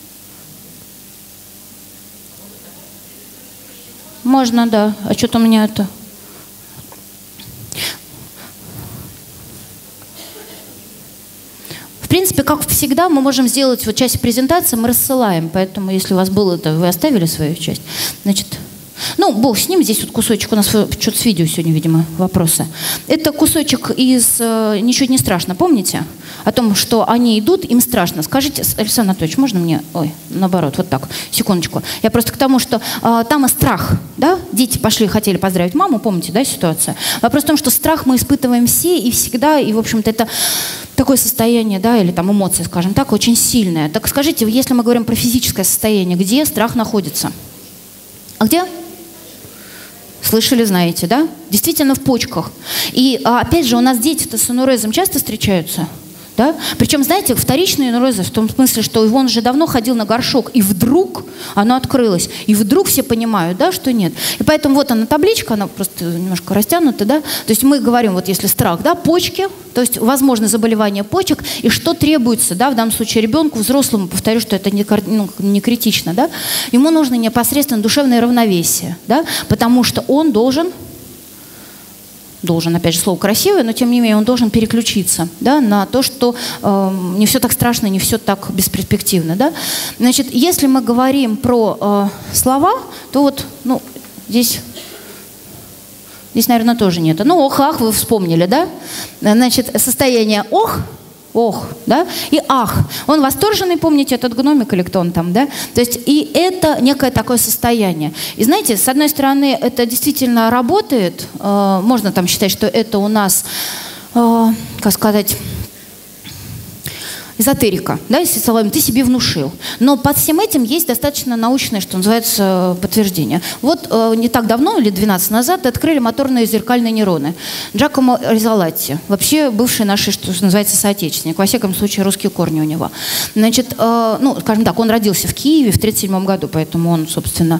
Можно, да. А что-то у меня это... В принципе, как всегда, мы можем сделать вот часть презентации, мы рассылаем. Поэтому, если у вас было это, вы оставили свою часть. Значит, ну, бог с ним. Здесь вот кусочек у нас, что-то с видео сегодня, видимо, вопросы. Это кусочек из «Ничего не страшно», помните? О том, что они идут, им страшно. Скажите, Александр Анатольевич, можно мне... Ой, наоборот, вот так, секундочку. Я просто к тому, что э, там и страх, да? Дети пошли, хотели поздравить маму, помните, да, ситуация? Вопрос в том, что страх мы испытываем все и всегда, и, в общем-то, это такое состояние, да, или там эмоции, скажем так, очень сильное. Так скажите, если мы говорим про физическое состояние, где страх находится? А где? Слышали, знаете, да? Действительно в почках. И опять же, у нас дети-то с энурезом часто встречаются, да? Причем, знаете, вторичные энурезы в том смысле, что он же давно ходил на горшок, и вдруг оно открылось. И вдруг все понимают, да, что нет. И поэтому вот она табличка, она просто немножко растянута, да? То есть мы говорим, вот если страх, да, почки, то есть возможно заболевание почек, и что требуется, да, в данном случае ребенку, взрослому, повторю, что это не, ну, не критично, да? Ему нужно непосредственно душевное равновесие, да? Потому что он должен... должен, опять же, слово красивое, но тем не менее он должен переключиться, да, на то, что э, не все так страшно, не все так бесперспективно. Да? Значит, если мы говорим про э, слова, то вот, ну, здесь, здесь, наверное, тоже нет. Ну, ох, ах, вы вспомнили, да? Значит, состояние ох, ох, да, и ах. Он восторженный, помните, этот гномик или кто он там, да? То есть и это некое такое состояние. И знаете, с одной стороны, это действительно работает, э, можно там считать, что это у нас, э, как сказать, эзотерика, да, если словами ты себе внушил. Но под всем этим есть достаточно научное, что называется, подтверждение. Вот э, не так давно, лет двенадцать назад, открыли моторные зеркальные нейроны. Джакомо Ризолатти, вообще бывший наш, что называется, соотечественник, во всяком случае, русские корни у него. Значит, э, ну, скажем так, он родился в Киеве в тридцать седьмом году, поэтому он, собственно,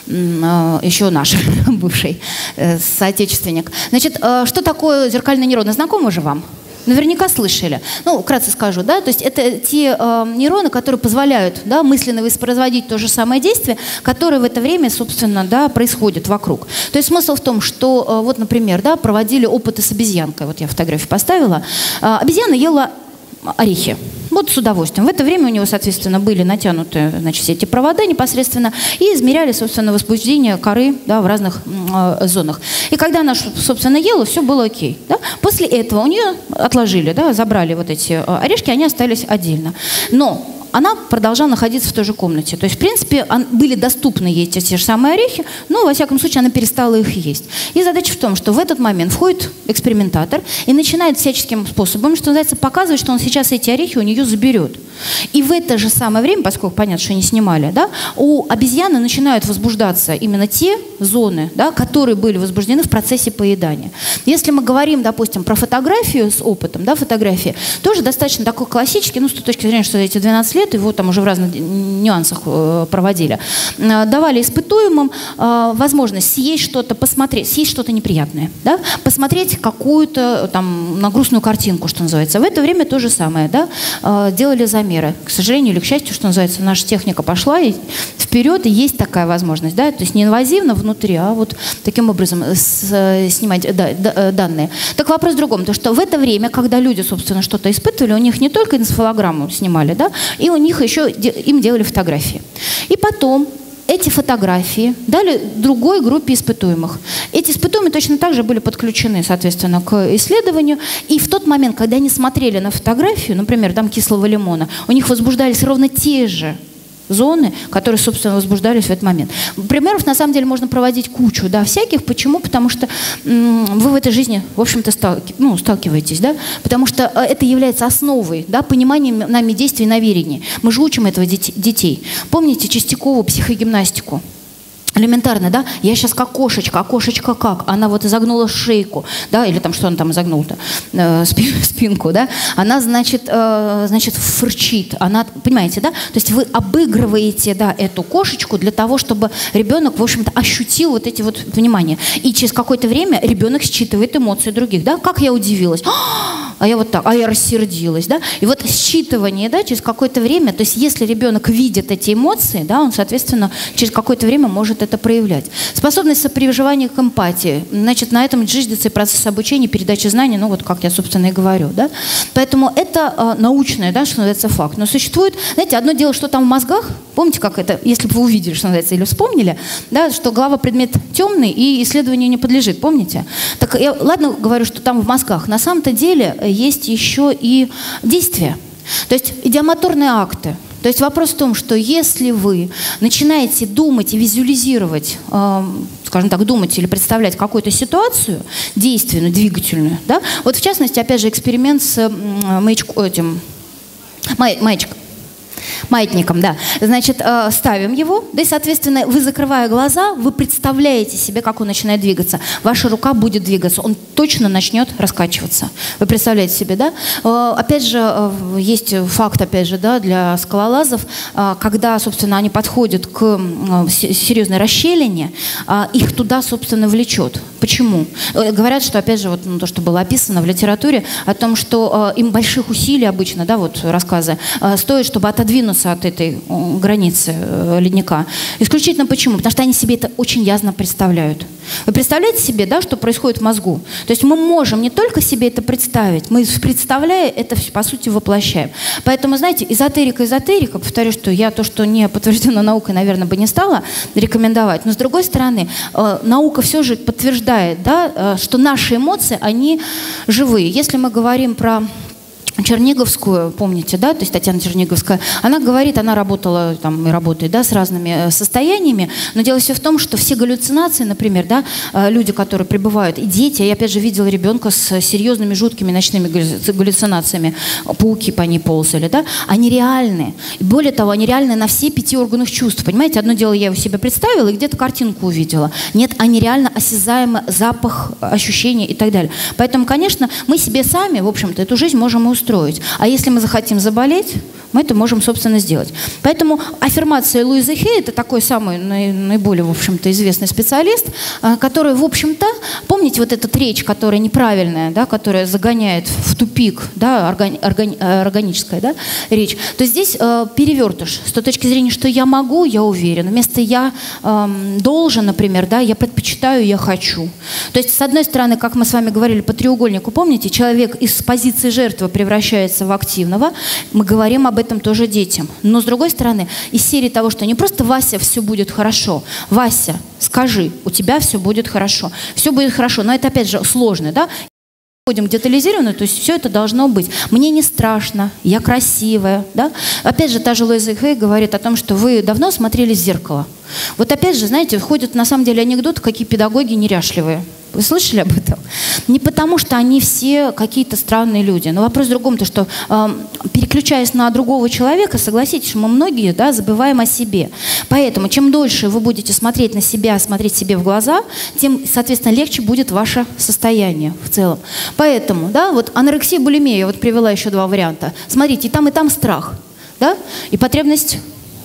э, еще наш бывший э, соотечественник. Значит, э, что такое зеркальные нейроны? Знакомы же вам? Наверняка слышали. Ну, вкратце скажу, да, то есть это те э, нейроны, которые позволяют, да, мысленно воспроизводить то же самое действие, которое в это время, собственно, да, происходит вокруг. То есть смысл в том, что, э, вот, например, да, проводили опыты с обезьянкой, вот я фотографию поставила, э, обезьяна ела орехи. Вот с удовольствием. В это время у него, соответственно, были натянуты, значит, все эти провода непосредственно и измеряли, собственно, возбуждение коры, да, в разных э, зонах. И когда она, собственно, ела, все было окей. Да? После этого у нее отложили, да, забрали вот эти орешки, они остались отдельно. Но она продолжала находиться в той же комнате. То есть, в принципе, были доступны ей те, те же самые орехи, но, во всяком случае, она перестала их есть. И задача в том, что в этот момент входит экспериментатор и начинает всяческим способом, что называется, показывать, что он сейчас эти орехи у нее заберет. И в это же самое время, поскольку понятно, что они снимали, да, у обезьяны начинают возбуждаться именно те зоны, да, которые были возбуждены в процессе поедания. Если мы говорим, допустим, про фотографию с опытом, да, фотографии, тоже достаточно такой классический, ну, с той точки зрения, что эти двенадцать лет, его там уже в разных нюансах э, проводили, э, давали испытуемым э, возможность съесть что-то, посмотреть, съесть что-то неприятное, да, посмотреть какую-то там на грустную картинку, что называется. В это время то же самое, да, э, делали замеры. К сожалению или к счастью, что называется, наша техника пошла и вперед, и есть такая возможность, да, то есть не инвазивно внутри, а вот таким образом с, э, снимать да, да, данные. Так вопрос в другом, то что в это время, когда люди, собственно, что-то испытывали, у них не только энцефалограмму снимали, да, и у них еще им делали фотографии. И потом эти фотографии дали другой группе испытуемых. Эти испытуемые точно так же были подключены, соответственно, к исследованию. И в тот момент, когда они смотрели на фотографию, например, там кислого лимона, у них возбуждались ровно те же зоны, которые, собственно, возбуждались в этот момент. Примеров, на самом деле, можно проводить кучу, да, всяких. Почему? Потому что м- вы в этой жизни, в общем-то, сталки, ну, сталкиваетесь, да, потому что это является основой, да, понимания нами действий и намерений. Мы же учим этого дет- детей. Помните Чистякову психогимнастику? Элементарно, да? Я сейчас как кошечка, а кошечка как? Она вот изогнула шейку, да, или там что она там изогнула-то? Э, спин, спинку, да? Она, значит, э, значит, фырчит. Она, понимаете, да? То есть вы обыгрываете, да, эту кошечку для того, чтобы ребенок, в общем-то, ощутил вот эти вот внимания. И через какое-то время ребенок считывает эмоции других, да? Как я удивилась. А я вот так, а я рассердилась, да? И вот считывание, да, через какое-то время, то есть если ребенок видит эти эмоции, да, он, соответственно, через какое-то время может это проявлять. Способность сопереживания к эмпатии. Значит, на этом зиждется и процесс обучения, передачи знаний, ну вот как я, собственно, и говорю, да? Поэтому это э, научное, да, что называется, факт. Но существует, знаете, одно дело, что там в мозгах, помните, как это, если бы вы увидели, что называется, или вспомнили, да, что голова предмет темный и исследованию не подлежит, помните? Так я, ладно, говорю, что там в мозгах. На самом-то деле есть еще и действия, то есть идиомоторные акты. То есть вопрос в том, что если вы начинаете думать и визуализировать, э, скажем так, думать или представлять какую-то ситуацию действенную, двигательную, да, вот в частности, опять же, эксперимент с э, маячком, этим, май, маячком. Маятником, да. Значит, э, ставим его, да, и, соответственно, вы, закрывая глаза, вы представляете себе, как он начинает двигаться. Ваша рука будет двигаться, он точно начнет раскачиваться. Вы представляете себе, да? Э, опять же, э, есть факт, опять же, да, для скалолазов, э, когда, собственно, они подходят к э, серьезной расщелине, э, их туда, собственно, влечет. Почему? Э, говорят, что, опять же, вот, ну, то, что было описано в литературе, о том, что э, им больших усилий обычно, да, вот рассказы, э, стоит, чтобы отодвинуться от этой границы э, ледника. Исключительно почему? Потому что они себе это очень ясно представляют. Вы представляете себе, да, что происходит в мозгу? То есть мы можем не только себе это представить, мы, представляя, это, по сути, воплощаем. Поэтому, знаете, эзотерика, эзотерика, повторю, что я то, что не подтверждено наукой, наверное, бы не стала рекомендовать, но, с другой стороны, э, наука все же подтверждает, да, э, что наши эмоции, они живые. Если мы говорим про Черниговскую, помните, да, то есть Татьяна Черниговская, она говорит, она работала там и работает, да, с разными состояниями, но дело все в том, что все галлюцинации, например, да, люди, которые пребывают, и дети, я опять же видела ребенка с серьезными, жуткими ночными галлюцинациями, пауки по ней ползали, да, они реальны. И более того, они реальны на все пяти органах чувств, понимаете, одно дело я у себя представила и где-то картинку увидела. Нет, они реально осязаемы, запах, ощущения и так далее. Поэтому, конечно, мы себе сами, в общем-то, эту жизнь можем и устроить. А если мы захотим заболеть, мы это можем, собственно, сделать. Поэтому аффирмация Луизы Хей – это такой самый наиболее, в общем-то, известный специалист, который, в общем-то, помните вот эту речь, которая неправильная, да, которая загоняет в тупик, да, органи органи органическая, да, речь, то здесь э, перевертыш с той точки зрения, что я могу, я уверен. Вместо «я э, должен», например, да, я предпочитаю, я хочу. То есть, с одной стороны, как мы с вами говорили по треугольнику, помните, человек из позиции жертвы превращается в активного, мы говорим об этом тоже детям. Но, с другой стороны, из серии того, что не просто «Вася, все будет хорошо», «Вася, скажи, у тебя все будет хорошо», все будет хорошо, но это, опять же, сложно, да? Входим к детализированию, то есть все это должно быть. Мне не страшно, я красивая, да? Опять же, та же Луиза Хей говорит о том, что вы давно смотрели в зеркало. Вот опять же, знаете, входят на самом деле анекдоты, какие педагоги неряшливые. Вы слышали об этом? Не потому, что они все какие-то странные люди. Но вопрос в другом, то, что э, переключаясь на другого человека, согласитесь, мы многие, да, забываем о себе. Поэтому чем дольше вы будете смотреть на себя, смотреть себе в глаза, тем, соответственно, легче будет ваше состояние в целом. Поэтому, да, вот анорексия, булимия, я вот привела еще два варианта. Смотрите, и там, и там страх, да, и потребность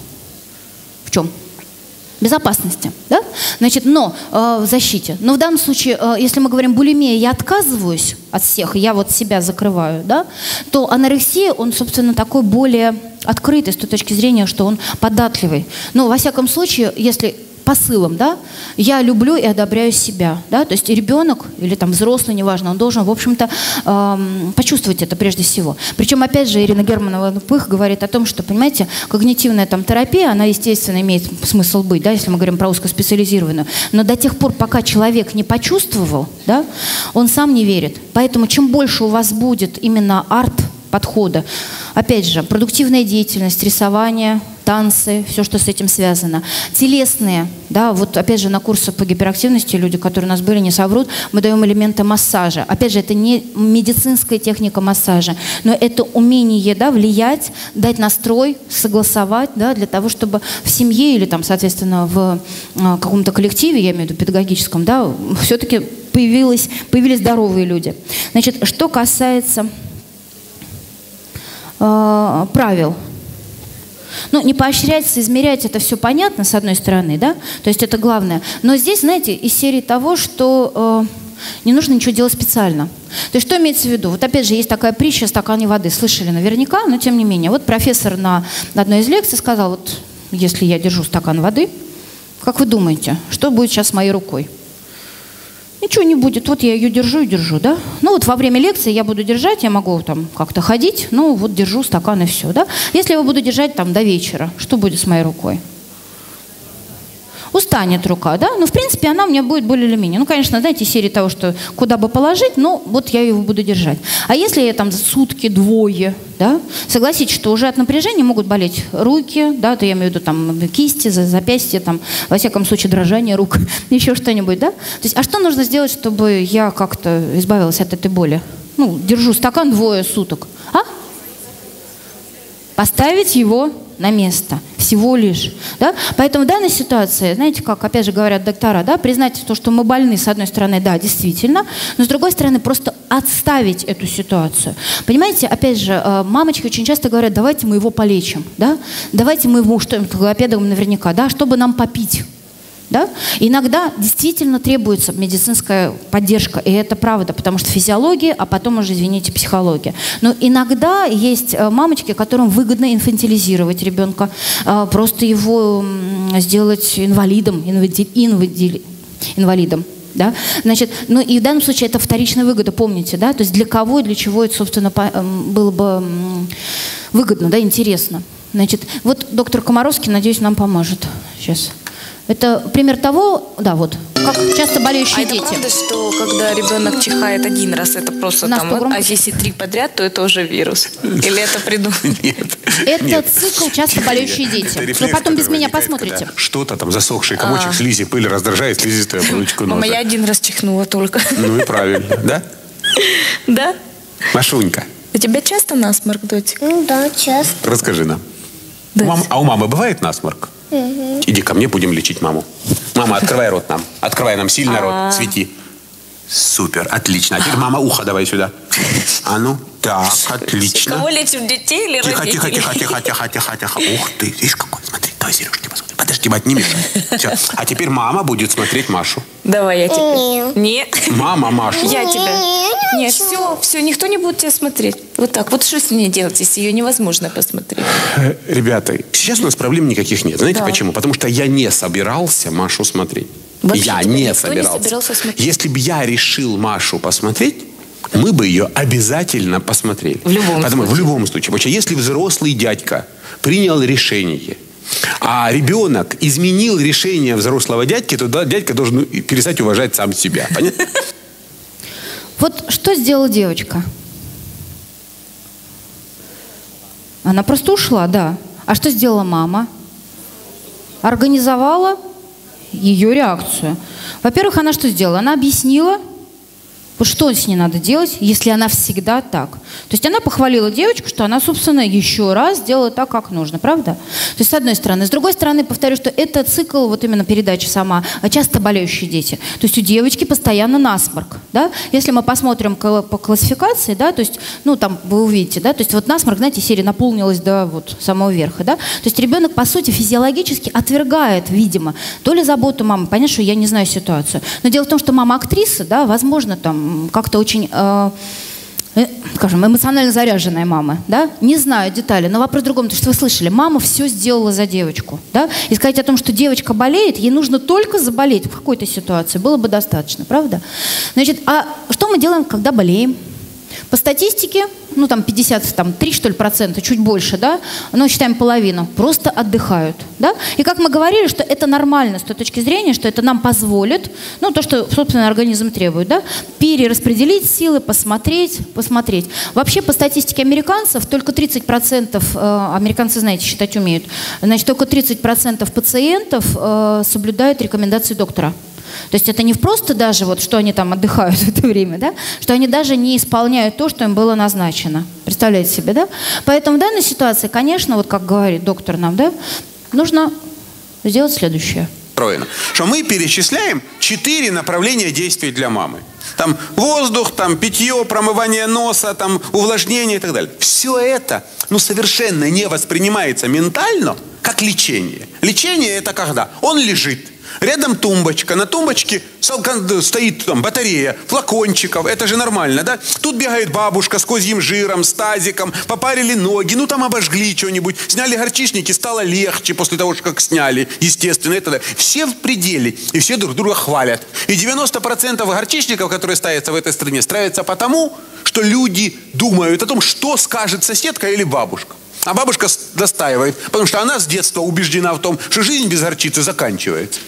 в чем? Безопасности, да? Значит, но э, в защите. Но в данном случае, э, если мы говорим булимия, я отказываюсь от всех, я вот себя закрываю, да, то анорексия, он, собственно, такой более открытый с той точки зрения, что он податливый. Но, во всяком случае, если посылом, да, я люблю и одобряю себя, да, то есть ребенок или там взрослый, неважно, он должен, в общем-то, эм, почувствовать это прежде всего. Причем, опять же, Ирина Германова-Пых говорит о том, что, понимаете, когнитивная там терапия, она, естественно, имеет смысл быть, да, если мы говорим про узкоспециализированную, но до тех пор, пока человек не почувствовал, да, он сам не верит. Поэтому, чем больше у вас будет именно арт-подхода, опять же, продуктивная деятельность, рисование, танцы, все, что с этим связано. Телесные, да, вот опять же на курсах по гиперактивности люди, которые у нас были, не соврут, мы даем элементы массажа. Опять же, это не медицинская техника массажа, но это умение, да, влиять, дать настрой, согласовать, да, для того, чтобы в семье или там, соответственно, в э, каком-то коллективе, я имею в виду педагогическом, да, все-таки появилось, появились здоровые люди. Значит, что касается э, правил. Ну, не поощряться, измерять, это все понятно, с одной стороны, да, то есть это главное. Но здесь, знаете, из серии того, что э, не нужно ничего делать специально. То есть что имеется в виду? Вот опять же, есть такая притча о стакане воды, слышали наверняка, но тем не менее. Вот профессор на, на одной из лекций сказал, вот если я держу стакан воды, как вы думаете, что будет сейчас с моей рукой? Ничего не будет, вот я ее держу и держу, да? Ну вот во время лекции я буду держать, я могу там как-то ходить, ну вот держу стакан и все, да? Если я его буду держать там до вечера, что будет с моей рукой? Устанет рука, да? Ну, в принципе, она у меня будет более или менее. Ну, конечно, знаете, серии того, что куда бы положить, но вот я его буду держать. А если я там сутки, двое, да? Согласитесь, что уже от напряжения могут болеть руки, да, то я имею в виду там кисти, запястья, там, во всяком случае, дрожание рук, еще что-нибудь, да? То есть, а что нужно сделать, чтобы я как-то избавилась от этой боли? Ну, держу стакан двое суток. А? Поставить его на место. Всего лишь. Да? Поэтому в данной ситуации, знаете, как опять же говорят доктора, да, признать то, что мы больны, с одной стороны, да, действительно, но с другой стороны, просто отставить эту ситуацию. Понимаете, опять же, мамочки очень часто говорят, давайте мы его полечим, да? Давайте мы ему, что логопедам наверняка, да, чтобы нам попить. Да? Иногда действительно требуется медицинская поддержка, и это правда, потому что физиология, а потом уже, извините, психология. Но иногда есть мамочки, которым выгодно инфантилизировать ребенка, просто его сделать инвалидом, инвади, инвади, инвалидом. Да? Значит, ну и в данном случае это вторичная выгода, помните, да? То есть для кого и для чего это, собственно, было бы выгодно, да, интересно. Значит, вот доктор Комаровский, надеюсь, нам поможет сейчас. Это пример того, да, вот, как часто болеющие а дети. Это правда, что когда ребенок чихает один раз, это просто там, а если три подряд, то это уже вирус? Или это придумано? Нет. Это Нет. цикл часто болеющие дети. Рефлекс, Вы потом без меня возникает, посмотрите. Что-то там, засохший комочек, слизи, пыль раздражает слизистую оболочку носа. Мама, я один раз чихнула только. Ну и правильно, да? Да? Машунька, У тебя часто насморк, дотик? Ну да, часто. расскажи нам. Да. У мам- а у мамы бывает насморк? Угу. Иди ко мне, будем лечить маму. Мама, открывай рот нам. Открывай нам сильно рот, свети. Супер, отлично. А теперь, мама, ухо давай сюда. А ну, так, отлично. Кого лечим, детей или Тихо, родителей? тихо, тихо, тихо, тихо, тихо, тихо. Ух ты, видишь какой? Смотри, давай Сережке посмотрим. Подожди, мать, не мешай. Все. А теперь мама будет смотреть Машу. Давай, я тебя. Нет. Нет. Мама Машу. Я тебя. Не, не Нет, хочу. все, все, никто не будет тебя смотреть. Вот так. Вот что с ней делать, если ее невозможно посмотреть? Э, Ребята, сейчас у нас проблем никаких нет. Знаете Да. почему? Потому что я не собирался Машу смотреть. Вообще я тебя не никто не собирался. собирался смотреть. Если бы я решил Машу посмотреть, мы бы ее обязательно посмотрели. В любом Потому, случае. В любом случае. Потому что если взрослый дядька принял решение, а ребенок изменил решение взрослого дядьки, то да, дядька должен перестать уважать сам себя. Понятно? Вот что сделала девочка? Она просто ушла, да. А что сделала мама? Организовала ее реакцию. Во-первых, она что сделала? Она объяснила, вот что с ней надо делать, если она всегда так. То есть она похвалила девочку, что она, собственно, еще раз сделала так, как нужно, правда? То есть с одной стороны. С другой стороны, повторю, что это цикл, вот именно передача сама, часто болеющие дети. То есть у девочки постоянно насморк, да? Если мы посмотрим по классификации, да, то есть, ну, там вы увидите, да, то есть вот насморк, знаете, серия наполнилась до вот самого верха, да? То есть ребенок, по сути, физиологически отвергает, видимо, то ли заботу мамы, понятно, что я не знаю ситуацию. Но дело в том, что мама актриса, да, возможно, там, как-то очень, э, э, скажем, эмоционально заряженная мама, да, не знаю детали, но вопрос в другом, то что вы слышали, мама все сделала за девочку, да, и сказать о том, что девочка болеет, ей нужно только заболеть в какой-то ситуации, было бы достаточно, правда? Значит, а что мы делаем, когда болеем? По статистике, ну там пятьдесят три, что ли, процента, чуть больше, да, но считаем половину, просто отдыхают, да. И как мы говорили, что это нормально с той точки зрения, что это нам позволит, ну то, что, собственно, организм требует, да, перераспределить силы, посмотреть, посмотреть. Вообще, по статистике американцев, только тридцать процентов, э, американцы, знаете, считать умеют, значит, только тридцать процентов пациентов э, соблюдают рекомендации доктора. То есть это не просто даже, вот, что они там отдыхают в это время, да, что они даже не исполняют то, что им было назначено. Представляете себе, да? Поэтому в данной ситуации, конечно, вот как говорит доктор нам, да, нужно сделать следующее. Что мы перечисляем четыре направления действий для мамы. Там воздух, там питье, промывание носа, там увлажнение и так далее. Все это, ну, совершенно не воспринимается ментально как лечение. Лечение это когда? Он лежит. Рядом тумбочка, на тумбочке стоит там батарея, флакончиков, это же нормально, да? Тут бегает бабушка с козьим жиром, с тазиком, попарили ноги, ну там обожгли что-нибудь, сняли горчичники, стало легче после того, что как сняли, естественно, и так далее. Все в пределе, и все друг друга хвалят. И девяносто процентов горчичников, которые ставятся в этой стране, ставятся потому, что люди думают о том, что скажет соседка или бабушка. А бабушка достаивает, потому что она с детства убеждена в том, что жизнь без горчицы заканчивается.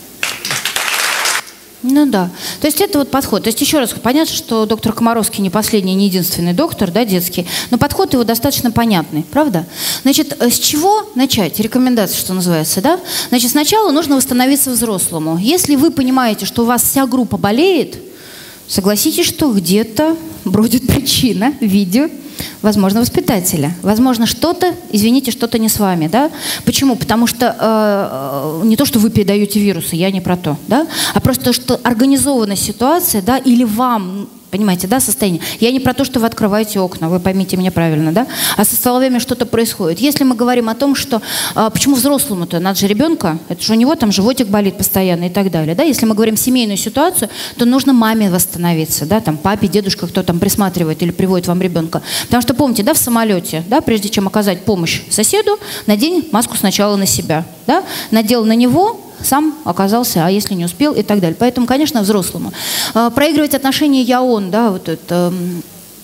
Ну да. То есть это вот подход. То есть еще раз, понятно, что доктор Комаровский не последний, не единственный доктор, да, детский, но подход его достаточно понятный, правда? Значит, с чего начать? Рекомендация, что называется, да? Значит, сначала нужно восстановиться взрослому. Если вы понимаете, что у вас вся группа болеет, согласитесь, что где-то бродит причина в виде, возможно, воспитателя. Возможно, что-то, извините, что-то не с вами, да? Почему? Потому что э, не то, что вы передаете вирусы, я не про то, да? А просто, что организована ситуация, да, или вам, понимаете, да, состояние. Я не про то, что вы открываете окна, вы поймите меня правильно, да? А со словами что-то происходит. Если мы говорим о том, что а, почему взрослому-то, надо же ребенка, это же у него там животик болит постоянно и так далее, да? Если мы говорим семейную ситуацию, то нужно маме восстановиться, да, там папе, дедушка, кто там присматривает или приводит вам ребенка. Потому что помните, да, в самолете, да, прежде чем оказать помощь соседу, надень маску сначала на себя, да? Надел на него, сам оказался, а если не успел и так далее. Поэтому, конечно, взрослому. Проигрывать отношения я-он, да, вот это,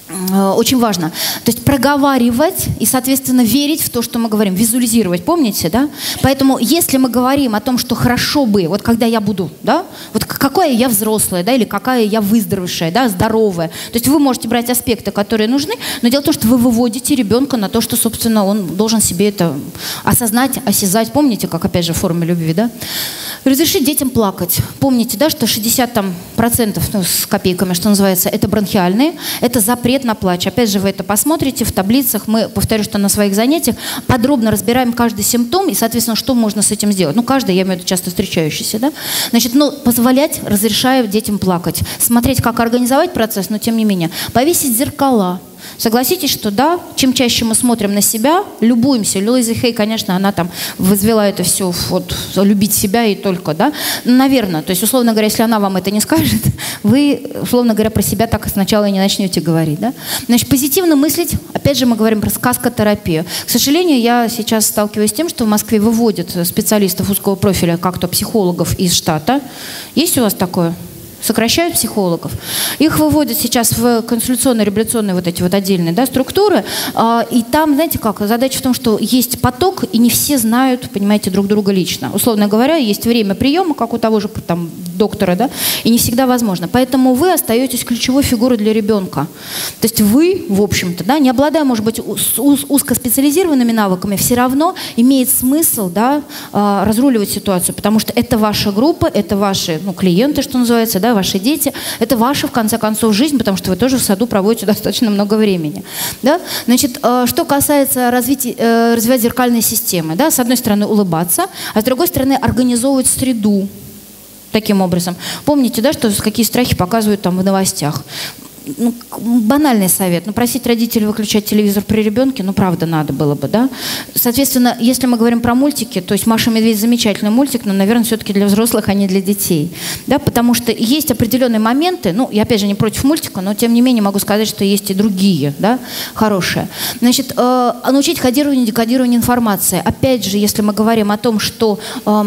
очень важно. То есть проговаривать и, соответственно, верить в то, что мы говорим, визуализировать, помните, да? Поэтому, если мы говорим о том, что хорошо бы, вот когда я буду, да, вот какая я взрослая, да, или какая я выздоровевшая, да, здоровая. То есть вы можете брать аспекты, которые нужны, но дело в том, что вы выводите ребенка на то, что, собственно, он должен себе это осознать, осязать. Помните, как, опять же, в форме любви, да? Разрешить детям плакать. Помните, да, что шестьдесят процентов, ну, с копейками, что называется, это бронхиальные, это запрет на плач. Опять же, вы это посмотрите в таблицах. Мы, повторю, что на своих занятиях подробно разбираем каждый симптом и, соответственно, что можно с этим сделать. Ну, каждый, я имею в виду часто встречающийся, да? Значит, ну, позволять, разрешая детям плакать. Смотреть, как организовать процесс, но тем не менее. Повесить зеркала. Согласитесь, что да, чем чаще мы смотрим на себя, любуемся. Луиза Хей, конечно, она там возвела это все, вот, любить себя и только, да, наверное. То есть, условно говоря, если она вам это не скажет, вы, условно говоря, про себя так сначала и не начнете говорить, да. Значит, позитивно мыслить, опять же, мы говорим про сказкотерапию. К сожалению, я сейчас сталкиваюсь с тем, что в Москве выводят специалистов узкого профиля, как-то психологов из штата. Есть у вас такое? Сокращают психологов. Их выводят сейчас в консультационно-реабилитационные вот эти вот отдельные, да, структуры. И там, знаете как, задача в том, что есть поток, и не все знают, понимаете, друг друга лично. Условно говоря, есть время приема, как у того же там, доктора, да, и не всегда возможно. Поэтому вы остаетесь ключевой фигурой для ребенка. То есть вы, в общем-то, да, не обладая, может быть, узкоспециализированными навыками, все равно имеет смысл, да, разруливать ситуацию, потому что это ваша группа, это ваши, ну, клиенты, что называется, да, ваши дети, это ваша, в конце концов, жизнь, потому что вы тоже в саду проводите достаточно много времени. Да? Значит, что касается развития, развивать зеркальные системы, да, с одной стороны улыбаться, а с другой стороны организовывать среду таким образом. Помните, да, что какие страхи показывают там в новостях? Ну, банальный совет. Ну, просить родителей выключать телевизор при ребенке, ну, правда, надо было бы, да. Соответственно, если мы говорим про мультики, то есть «Маша и медведь» замечательный мультик, но, наверное, все-таки для взрослых, а не для детей. Да, потому что есть определенные моменты, ну, я, опять же, не против мультика, но, тем не менее, могу сказать, что есть и другие, да, хорошие. Значит, э, научить кодированию, декодированию информации. Опять же, если мы говорим о том, что... Э,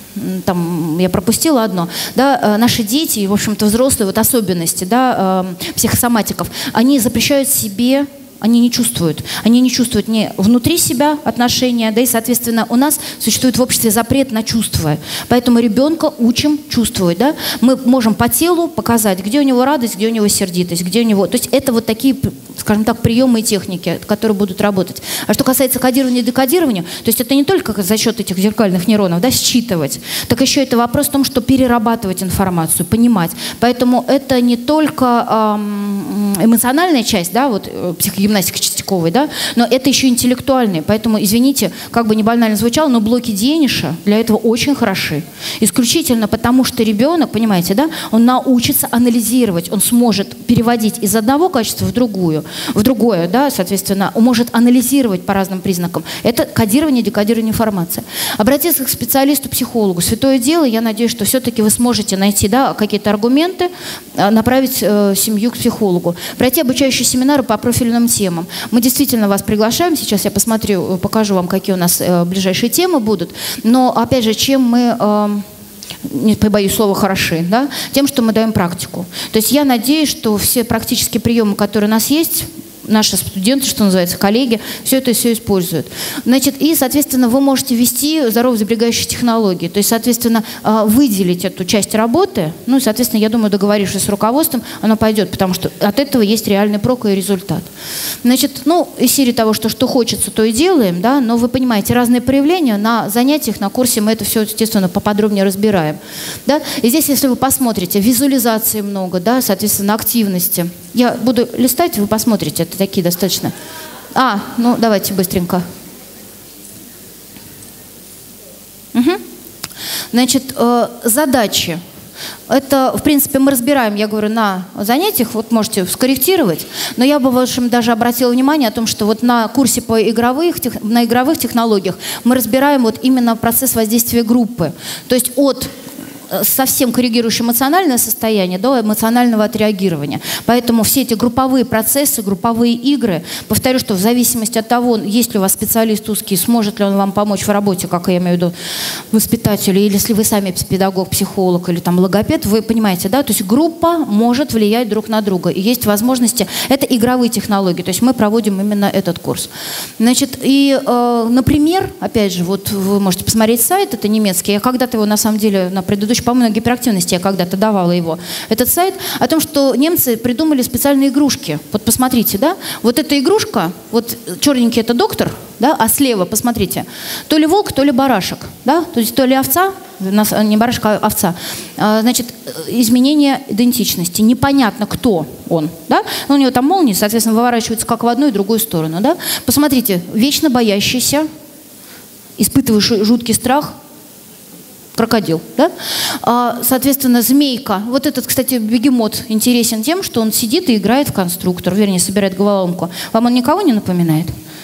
там, я пропустила одно, да, наши дети, в общем-то, взрослые, вот особенности, да, психосоматиков, они запрещают себе, они не чувствуют, они не чувствуют ни внутри себя отношения, да, и, соответственно, у нас существует в обществе запрет на чувства, поэтому ребенка учим чувствовать, да, мы можем по телу показать, где у него радость, где у него сердитость, где у него, то есть это вот такие, скажем так, приемы и техники, которые будут работать. А что касается кодирования и декодирования, то есть это не только за счет этих зеркальных нейронов, да, считывать, так еще это вопрос в том, что перерабатывать информацию, понимать, поэтому это не только эм, эмоциональная часть, да, вот психогенетическая, гимнастика Чистяковой, да, но это еще интеллектуальные. Поэтому, извините, как бы не банально звучало, но блоки Дейниша для этого очень хороши. Исключительно потому, что ребенок, понимаете, да, он научится анализировать, он сможет переводить из одного качества в другую, в другое, да, соответственно, он может анализировать по разным признакам. Это кодирование, декодирование информации. Обратиться к специалисту-психологу. Святое дело, я надеюсь, что все-таки вы сможете найти, да, какие-то аргументы, направить э, семью к психологу. Пройти обучающие семинары по профильным темам. темам. Мы действительно вас приглашаем. Сейчас я посмотрю, покажу вам, какие у нас э, ближайшие темы будут. Но, опять же, чем мы... Э, не побоюсь слова, хороши, да? Тем, что мы даем практику. То есть я надеюсь, что все практические приемы, которые у нас есть, наши студенты, что называется, коллеги, все это все используют. Значит, и, соответственно, вы можете вести здоровосберегающие технологии, то есть, соответственно, выделить эту часть работы, ну и, соответственно, я думаю, договорившись с руководством, оно пойдет, потому что от этого есть реальный прок и результат. Значит, ну, из серии того, что, что хочется, то и делаем, да, но вы понимаете, разные проявления, на занятиях, на курсе мы это все, естественно, поподробнее разбираем. Да? И здесь, если вы посмотрите, визуализации много, да, соответственно, активности. Я буду листать, вы посмотрите, это такие достаточно. А, ну давайте быстренько. Угу. Значит, э, задачи. Это, в принципе, мы разбираем, я говорю, на занятиях, вот можете скорректировать, но я бы, в общем, даже обратила внимание о том, что вот на курсе по игровых, на игровых технологиях мы разбираем вот именно процесс воздействия группы. То есть от совсем коррегирующее эмоциональное состояние до эмоционального отреагирования. Поэтому все эти групповые процессы, групповые игры, повторю, что в зависимости от того, есть ли у вас специалист узкий, сможет ли он вам помочь в работе, как я имею в виду, воспитателю, или если вы сами педагог, психолог или там логопед, вы понимаете, да, то есть группа может влиять друг на друга. И есть возможности, это игровые технологии, то есть мы проводим именно этот курс. Значит, и, э, например, опять же, вот вы можете посмотреть сайт, это немецкий, я когда-то его, на самом деле, на предыдущей, по-моему, на гиперактивности я когда-то давала его, этот сайт, о том, что немцы придумали специальные игрушки. Вот посмотрите, да, вот эта игрушка, вот черненький это доктор, да, а слева, посмотрите, то ли волк, то ли барашек, да, то есть то ли овца, не барашек, а овца. Значит, изменение идентичности. Непонятно, кто он, да? У него там молнии, соответственно, выворачиваются как в одну и другую сторону, да? Посмотрите, вечно боящийся, испытывающий жуткий страх, крокодил, да? Соответственно, змейка. Вот этот, кстати, бегемот интересен тем, что он сидит и играет в конструктор, вернее, собирает головоломку. Вам он никого не напоминает?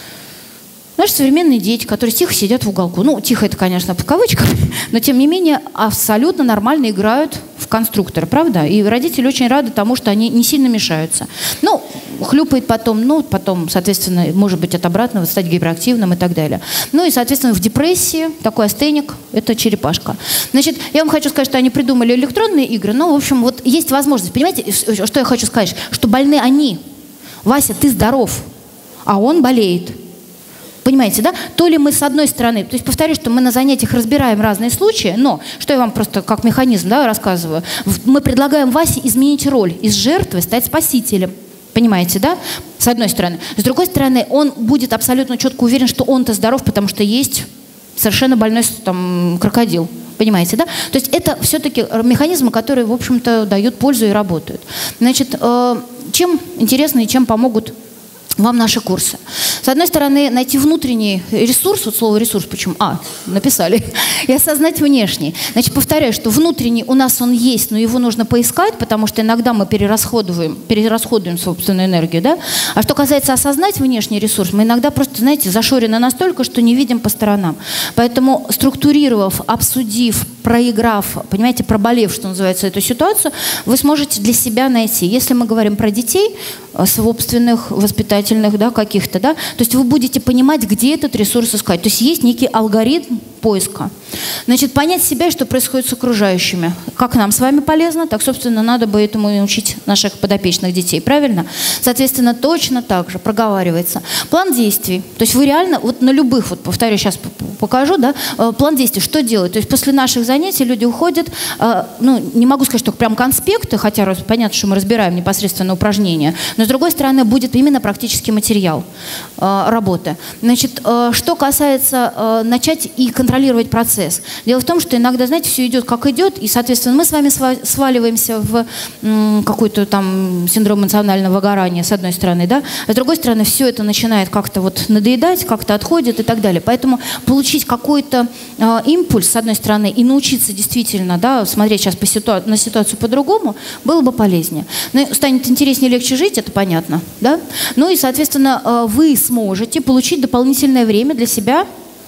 Наши современные дети, которые тихо сидят в уголку. Ну, тихо это, конечно, в кавычках, но, тем не менее, абсолютно нормально играют в конструктор, правда? И родители очень рады тому, что они не сильно мешаются. Ну, хлюпает потом, ну, потом, соответственно, может быть, от обратного стать гиперактивным и так далее. Ну и, соответственно, в депрессии такой астеник – это черепашка. Значит, я вам хочу сказать, что они придумали электронные игры, но, в общем, вот есть возможность. Понимаете, что я хочу сказать? Что больны они. Вася, ты здоров, а он болеет. Понимаете, да? То ли мы с одной стороны, то есть повторю, что мы на занятиях разбираем разные случаи, но, что я вам просто как механизм, да, рассказываю, мы предлагаем Васе изменить роль, из жертвы стать спасителем. Понимаете, да? С одной стороны. С другой стороны, он будет абсолютно четко уверен, что он-то здоров, потому что есть совершенно больной там крокодил. Понимаете, да? То есть это все-таки механизмы, которые, в общем-то, дают пользу и работают. Значит, э, чем интересны и чем помогут вам наши курсы? С одной стороны, найти внутренний ресурс, вот слово ресурс, почему? А, написали, и осознать внешний. Значит, повторяю, что внутренний у нас он есть, но его нужно поискать, потому что иногда мы перерасходуем, перерасходуем собственную энергию, да? А что касается осознать внешний ресурс, мы иногда просто, знаете, зашорены настолько, что не видим по сторонам. Поэтому, структурировав, обсудив, проиграв, понимаете, проболев, что называется, эту ситуацию, вы сможете для себя найти. Если мы говорим про детей, собственных, воспитательных, да, каких-то, да, то есть вы будете понимать, где этот ресурс искать. То есть есть некий алгоритм поиска. Значит, понять себя, что происходит с окружающими. Как нам с вами полезно, так, собственно, надо бы этому и учить наших подопечных детей, правильно? Соответственно, точно так же проговаривается. План действий. То есть вы реально, вот на любых, вот повторю, сейчас покажу, да, план действий, что делать. То есть после наших занятий люди уходят, ну, не могу сказать, что прям конспекты, хотя понятно, что мы разбираем непосредственно упражнения, но с другой стороны будет именно практический материал работы. Значит, что касается начать и контролировать контролировать процесс. Дело в том, что иногда, знаете, все идет как идет, и, соответственно, мы с вами сваливаемся в какой-то там синдром эмоционального выгорания, с одной стороны, да, а с другой стороны, все это начинает как-то вот надоедать, как-то отходит и так далее. Поэтому получить какой-то э, импульс, с одной стороны, и научиться действительно, да, смотреть сейчас по ситуа- на ситуацию по-другому, было бы полезнее. Ну, станет интереснее, легче жить, это понятно, да? Ну и, соответственно, э, вы сможете получить дополнительное время для себя,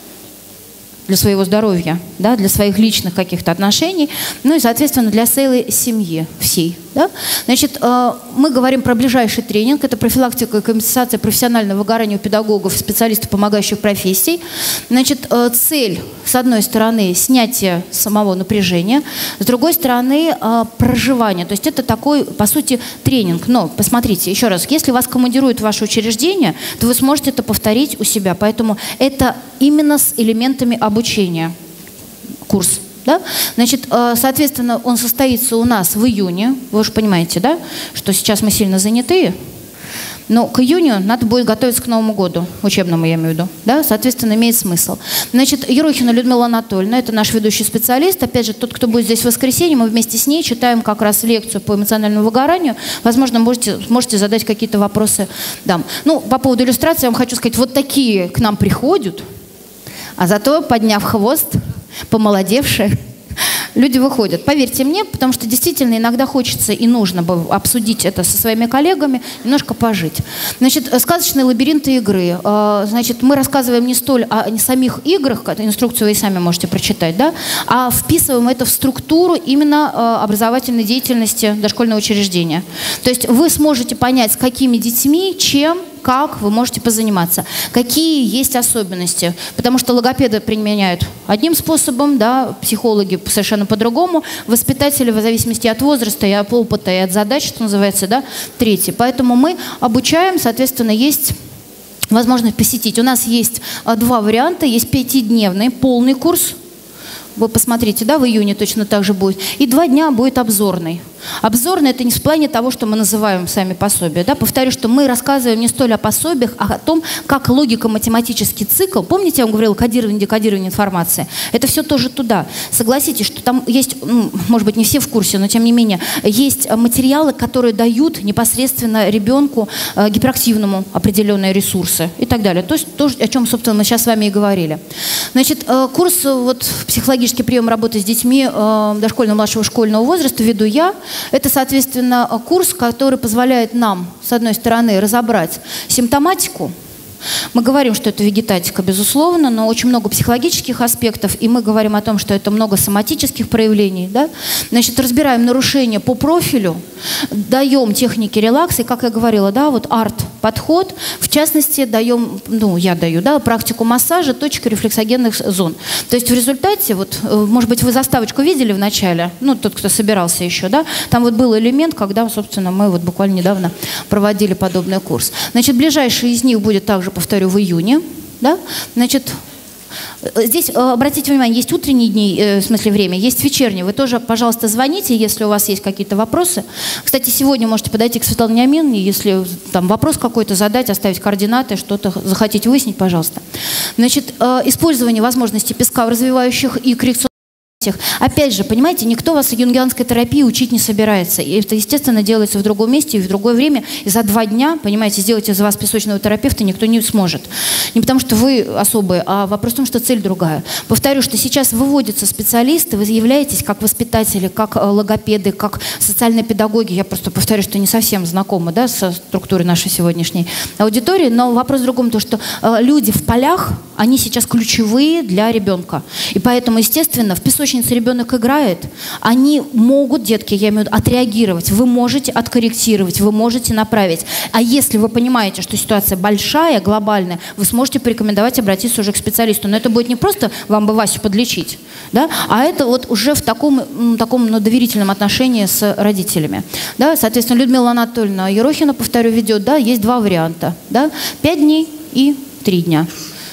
для своего здоровья, да, для своих личных каких-то отношений, ну и, соответственно, для целой семьи всей. Да? Значит, мы говорим про ближайший тренинг. Это профилактика и компенсация профессионального выгорания у педагогов и специалистов помогающих профессий. Значит, цель, с одной стороны, снятие самого напряжения, с другой стороны, проживание. То есть это такой, по сути, тренинг. Но, посмотрите, еще раз, если вас командируют в ваше учреждение, то вы сможете это повторить у себя. Поэтому это именно с элементами обучения курс. Да? Значит, соответственно, он состоится у нас в июне. Вы уже понимаете, да, что сейчас мы сильно занятые. Но к июню надо будет готовиться к Новому году, учебному я имею в виду. Да? Соответственно, имеет смысл. Значит, Ерохина Людмила Анатольевна, это наш ведущий специалист. Опять же, тот, кто будет здесь в воскресенье, мы вместе с ней читаем как раз лекцию по эмоциональному выгоранию. Возможно, можете, можете задать какие-то вопросы. Да. Ну, по поводу иллюстрации я вам хочу сказать, вот такие к нам приходят, а зато, подняв хвост, помолодевшие, Люди выходят. Поверьте мне, потому что действительно иногда хочется и нужно бы обсудить это со своими коллегами, немножко пожить. Значит, сказочные лабиринты игры. Значит, мы рассказываем не столь о не самих играх, инструкцию вы и сами можете прочитать, да, а вписываем это в структуру именно образовательной деятельности дошкольного учреждения. То есть вы сможете понять, с какими детьми, чем, как вы можете позаниматься, какие есть особенности, потому что логопеды применяют одним способом, да, психологи совершенно по-другому, воспитатели в зависимости от возраста и от опыта и от задач, что называется, да, третий. Поэтому мы обучаем, соответственно, есть возможность посетить. У нас есть два варианта, есть пятидневный полный курс. Вы посмотрите, да, в июне точно так же будет. И два дня будет обзорный. Обзорный – это не в плане того, что мы называем сами пособия. Да? Повторю, что мы рассказываем не столь о пособиях, а о том, как логико-математический цикл, помните, я вам говорила, кодирование, декодирование информации, это все тоже туда. Согласитесь, что там есть, ну, может быть, не все в курсе, но тем не менее, есть материалы, которые дают непосредственно ребенку э, гиперактивному определенные ресурсы и так далее. То есть то, о чем, собственно, мы сейчас с вами и говорили. Значит, э, курс вот, психологический прием работы с детьми э, дошкольного младшего школьного возраста веду я. Это, соответственно, курс, который позволяет нам, с одной стороны, разобрать симптоматику. Мы говорим, что это вегетатика, безусловно, но очень много психологических аспектов, и мы говорим о том, что это много соматических проявлений. Да? Значит, разбираем нарушения по профилю, даем техники релакса, и, как я говорила, да, вот арт-подход, в частности, даем, ну, я даю, да, практику массажа, точек рефлексогенных зон. То есть в результате, вот, может быть, вы заставочку видели в начале, ну, тот, кто собирался еще, да, там вот был элемент, когда, собственно, мы вот буквально недавно проводили подобный курс. Значит, ближайший из них будет также, повторю, в июне, да, значит, здесь, обратите внимание, есть утренние дни, э, в смысле время, есть вечерние. Вы тоже, пожалуйста, звоните, если у вас есть какие-то вопросы. Кстати, сегодня можете подойти к Светлане Аминовне, если там вопрос какой-то задать, оставить координаты, что-то захотите выяснить, пожалуйста. Значит, э, использование возможностей песка в развивающих и коррекционных. Опять же, понимаете, никто вас юнгианской терапии учить не собирается. И это, естественно, делается в другом месте и в другое время. И за два дня, понимаете, сделать из вас песочного терапевта никто не сможет. Не потому что вы особые, а вопрос в том, что цель другая. Повторю, что сейчас выводятся специалисты, вы являетесь как воспитатели, как логопеды, как социальные педагоги. Я просто повторю, что не совсем знакома, да, со структурой нашей сегодняшней аудитории. Но вопрос в другом, то, что э, люди в полях, они сейчас ключевые для ребенка. И поэтому, естественно, в песочнице ребенок играет, они могут, детки, я имею в виду, отреагировать. Вы можете откорректировать, вы можете направить. А если вы понимаете, что ситуация большая, глобальная, вы сможете порекомендовать обратиться уже к специалисту. Но это будет не просто вам бы Васю подлечить, да, а это вот уже в таком, таком ну, доверительном отношении с родителями. Да. Соответственно, Людмила Анатольевна Ерохина, повторю, ведет, да, есть два варианта. Да, пять дней и три дня.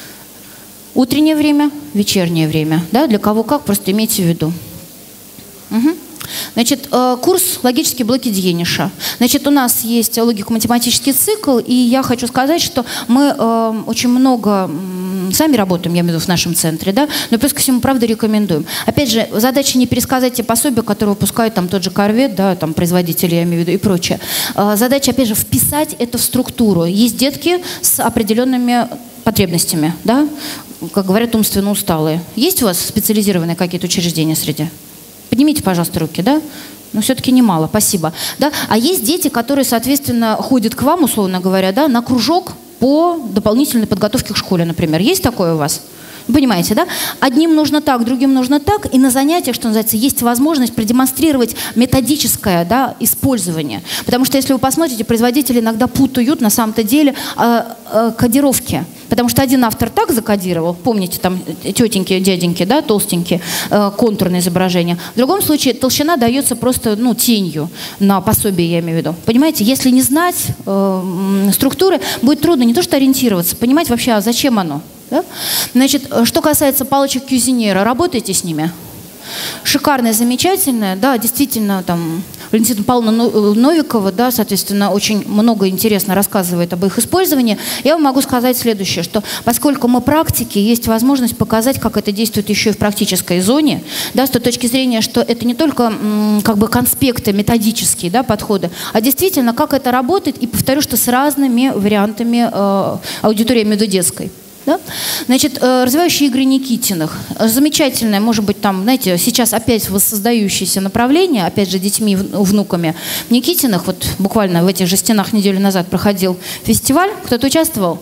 Утреннее время, вечернее время. Да? Для кого как, просто имейте в виду. Угу. Значит, курс «Логические блоки Дьениша». Значит, у нас есть логико-математический цикл, и я хочу сказать, что мы э, очень много э, сами работаем, я имею в виду, в нашем центре, да, но плюс ко всему, правда, рекомендуем. Опять же, задача не пересказать те пособия, которые выпускают там тот же Корвет, да, там производители, я имею в виду, и прочее. Э, задача, опять же, вписать это в структуру. Есть детки с определенными потребностями, да, как говорят, умственно усталые. Есть у вас специализированные какие-то учреждения среди? Поднимите, пожалуйста, руки, да? Но все-таки немало, спасибо. Да? А есть дети, которые, соответственно, ходят к вам, условно говоря, да, на кружок по дополнительной подготовке к школе, например. Есть такое у вас? Понимаете, да? Одним нужно так, другим нужно так. И на занятиях, что называется, есть возможность продемонстрировать методическое, да, использование. Потому что, если вы посмотрите, производители иногда путают на самом-то деле э, э, кодировки. Потому что один автор так закодировал, помните, там тетеньки, дяденьки, да, толстенькие, э, контурное изображение. В другом случае толщина дается просто, ну, тенью на пособие, я имею в виду. Понимаете, если не знать э, структуры, будет трудно не то что ориентироваться, понимать вообще, а зачем оно. Да? Значит, что касается палочек Кюзиньера, работаете с ними? Шикарная, замечательная, да, действительно, там, Валентина Павловна Новикова, да, соответственно, очень много интересно рассказывает об их использовании. Я вам могу сказать следующее, что поскольку мы практики, есть возможность показать, как это действует еще и в практической зоне, да, с той точки зрения, что это не только м, как бы конспекты, методические, да, подходы, а действительно, как это работает, и повторю, что с разными вариантами э, аудитории, я имею в виду детской. Да? Значит, развивающие игры Никитиных. Замечательное, может быть, там, знаете, сейчас опять воссоздающееся направление, опять же, детьми и внуками Никитиных. Вот буквально в этих же стенах неделю назад проходил фестиваль. Кто-то участвовал?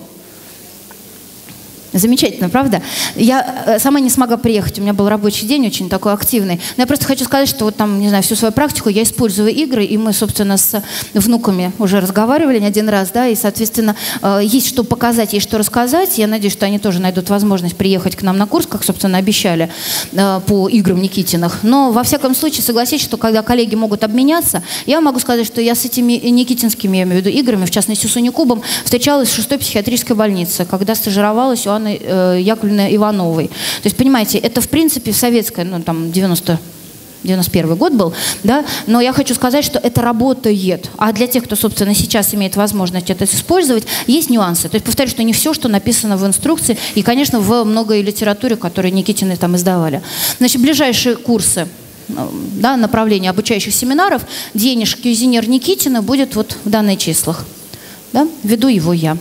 Замечательно, правда? Я сама не смогла приехать, у меня был рабочий день очень такой активный. Но я просто хочу сказать, что вот там, не знаю, всю свою практику я использую игры, и мы, собственно, с внуками уже разговаривали не один раз, да, и, соответственно, есть что показать, есть что рассказать. Я надеюсь, что они тоже найдут возможность приехать к нам на курс, как, собственно, обещали, по играм Никитиных. Но, во всяком случае, согласитесь, что когда коллеги могут обменяться, я могу сказать, что я с этими никитинскими, я имею в виду, играми, в частности, с Уникубом, встречалась в шестой психиатрической больнице, когда стажировалась у Яковлевны Ивановой. То есть, понимаете, это, в принципе, советская, ну, там, девяносто первый год был, да, но я хочу сказать, что это работает. А для тех, кто, собственно, сейчас имеет возможность это использовать, есть нюансы. То есть, повторю, что не все, что написано в инструкции, и, конечно, в многой литературе, которую Никитины там издавали. Значит, ближайшие курсы, да, направления обучающих семинаров, денеж Кьюзинер Никитина будет вот в данных числах. Да, веду его я.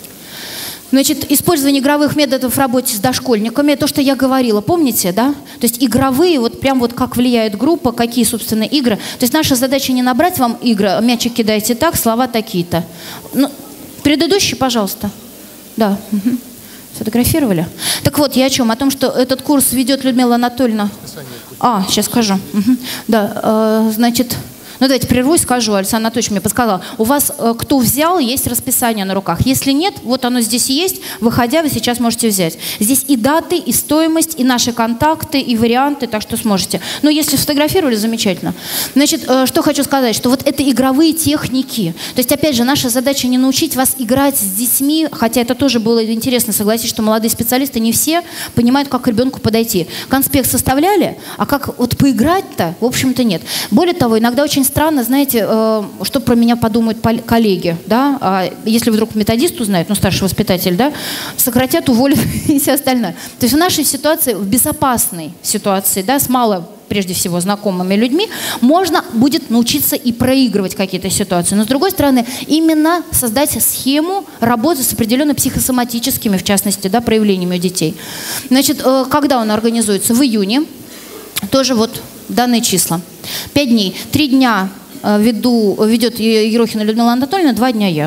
Значит, использование игровых методов в работе с дошкольниками, то, что я говорила, помните, да? То есть игровые, вот прям вот как влияет группа, какие, собственно, игры. То есть наша задача не набрать вам игры, мячик кидаете так, слова такие-то. Ну, предыдущий, пожалуйста. Да. Угу. Сфотографировали? Так вот, я о чем? О том, что этот курс ведет Людмила Анатольевна. А, сейчас скажу. Угу. Да, э, значит... Ну, давайте прервусь, скажу. Александр Анатольевич мне подсказал. У вас, э, кто взял, есть расписание на руках. Если нет, вот оно здесь есть. Выходя, вы сейчас можете взять. Здесь и даты, и стоимость, и наши контакты, и варианты, так что сможете. Но если сфотографировали, замечательно. Значит, э, что хочу сказать, что вот это игровые техники. То есть, опять же, наша задача не научить вас играть с детьми, хотя это тоже было интересно, согласитесь, что молодые специалисты не все понимают, как к ребенку подойти. Конспект составляли, а как вот поиграть-то, в общем-то, нет. Более того, иногда очень странно, знаете, э, что про меня подумают коллеги, да, а если вдруг методист узнает, ну, старший воспитатель, да, сократят, уволят и все остальное. То есть в нашей ситуации, в безопасной ситуации, да, с мало, прежде всего, знакомыми людьми, можно будет научиться и проигрывать какие-то ситуации. Но, с другой стороны, именно создать схему работы с определенными психосоматическими, в частности, да, проявлениями у детей. Значит, э, когда он организуется? В июне, тоже вот данные числа. Пять дней. Три дня веду, ведет Ерохина Людмила Анатольевна, два дня я.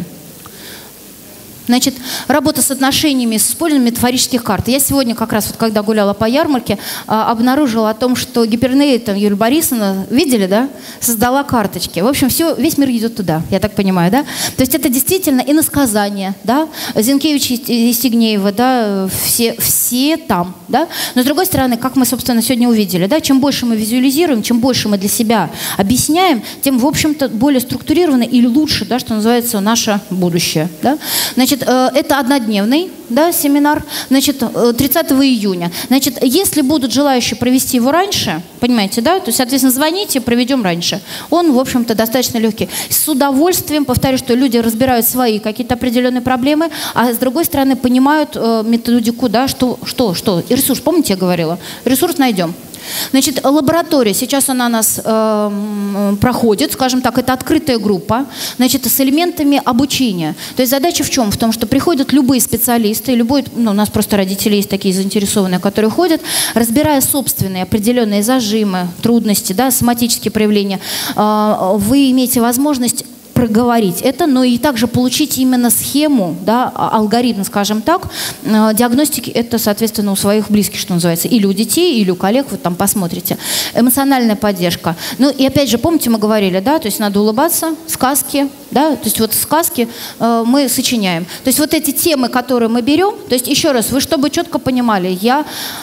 Значит, работа с отношениями, с использованием метафорических карт. Я сегодня как раз, вот, когда гуляла по ярмарке, обнаружила о том, что Гипернейтон Юлия Борисовна, видели, да, создала карточки. В общем, все, весь мир идет туда, я так понимаю, да. То есть это действительно иносказание, да, Зинкевич и Стигнеева, да, все, все там, да. Но с другой стороны, как мы, собственно, сегодня увидели, да, чем больше мы визуализируем, чем больше мы для себя объясняем, тем, в общем-то, более структурировано или лучше, да, что называется, наше будущее, да. Значит, это однодневный, да, семинар, значит, тридцатого июня. Значит, если будут желающие провести его раньше, понимаете, да, то, соответственно, звоните, проведем раньше. Он, в общем-то, достаточно легкий. С удовольствием, повторю, что люди разбирают свои какие-то определенные проблемы, а с другой стороны понимают э, методику, да, что, что, что. И ресурс, помните, я говорила? Ресурс найдем. Значит, лаборатория, сейчас она у нас э, проходит, скажем так, это открытая группа, значит, с элементами обучения. То есть задача в чем? В том, что приходят любые специалисты, любой, ну, у нас просто родители есть такие заинтересованные, которые ходят, разбирая собственные определенные зажимы, трудности, да, соматические проявления, э, вы имеете возможность проговорить это, но и также получить именно схему, да, алгоритм, скажем так, диагностики, это, соответственно, у своих близких, что называется, или у детей, или у коллег, вот там посмотрите. Эмоциональная поддержка. Ну и опять же, помните, мы говорили, да, то есть надо улыбаться, сказки, да, то есть вот сказки э, мы сочиняем. То есть вот эти темы, которые мы берем, то есть еще раз, вы чтобы четко понимали, я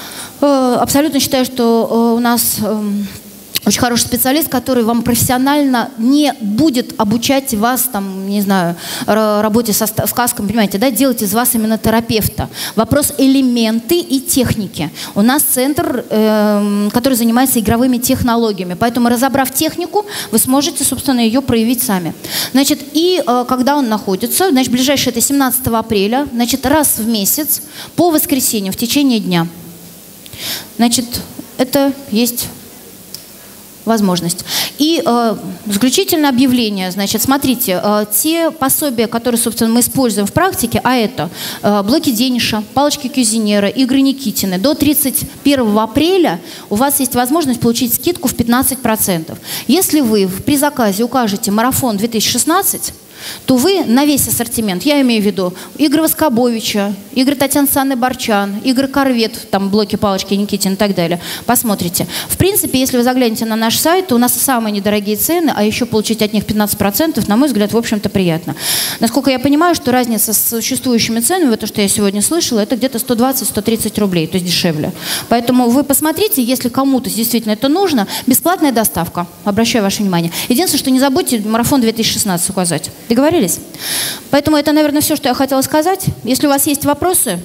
э, абсолютно считаю, что э, у нас... Э, очень хороший специалист, который вам профессионально не будет обучать вас, там, не знаю, работе со сказками, понимаете, да, делать из вас именно терапевта. Вопрос элементы и техники. У нас центр, э, который занимается игровыми технологиями, поэтому, разобрав технику, вы сможете, собственно, ее проявить сами. Значит, и э, когда он находится, значит, ближайшее это семнадцатого апреля, значит, раз в месяц по воскресеньям в течение дня. Значит, это есть... возможность. И э, заключительное объявление. Значит, смотрите, э, те пособия, которые, собственно, мы используем в практике, а это э, блоки Дениша, палочки Кюзинера, игры Никитины, до тридцать первого апреля у вас есть возможность получить скидку в пятнадцать процентов. Если вы при заказе укажете «Марафон две тысячи шестнадцать», то вы на весь ассортимент, я имею в виду игры Воскобовича, игры Татьяны Санны Борчан, игры Корвет, там блоки Палочки Никитин и так далее, посмотрите. В принципе, если вы заглянете на наш сайт, то у нас самые недорогие цены, а еще получить от них пятнадцать процентов, на мой взгляд, в общем-то, приятно. Насколько я понимаю, что разница с существующими ценами, то, что я сегодня слышала, это где-то сто двадцать — сто тридцать рублей, то есть дешевле. Поэтому вы посмотрите, если кому-то действительно это нужно, бесплатная доставка, обращаю ваше внимание. Единственное, что не забудьте «Марафон две тысячи шестнадцать» указать. Договорились? Поэтому это, наверное, все, что я хотела сказать. Если у вас есть вопросы,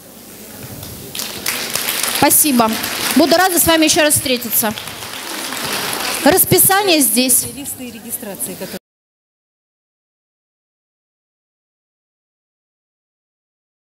спасибо. Буду рада с вами еще раз встретиться. Расписание здесь. Листы регистрации, которые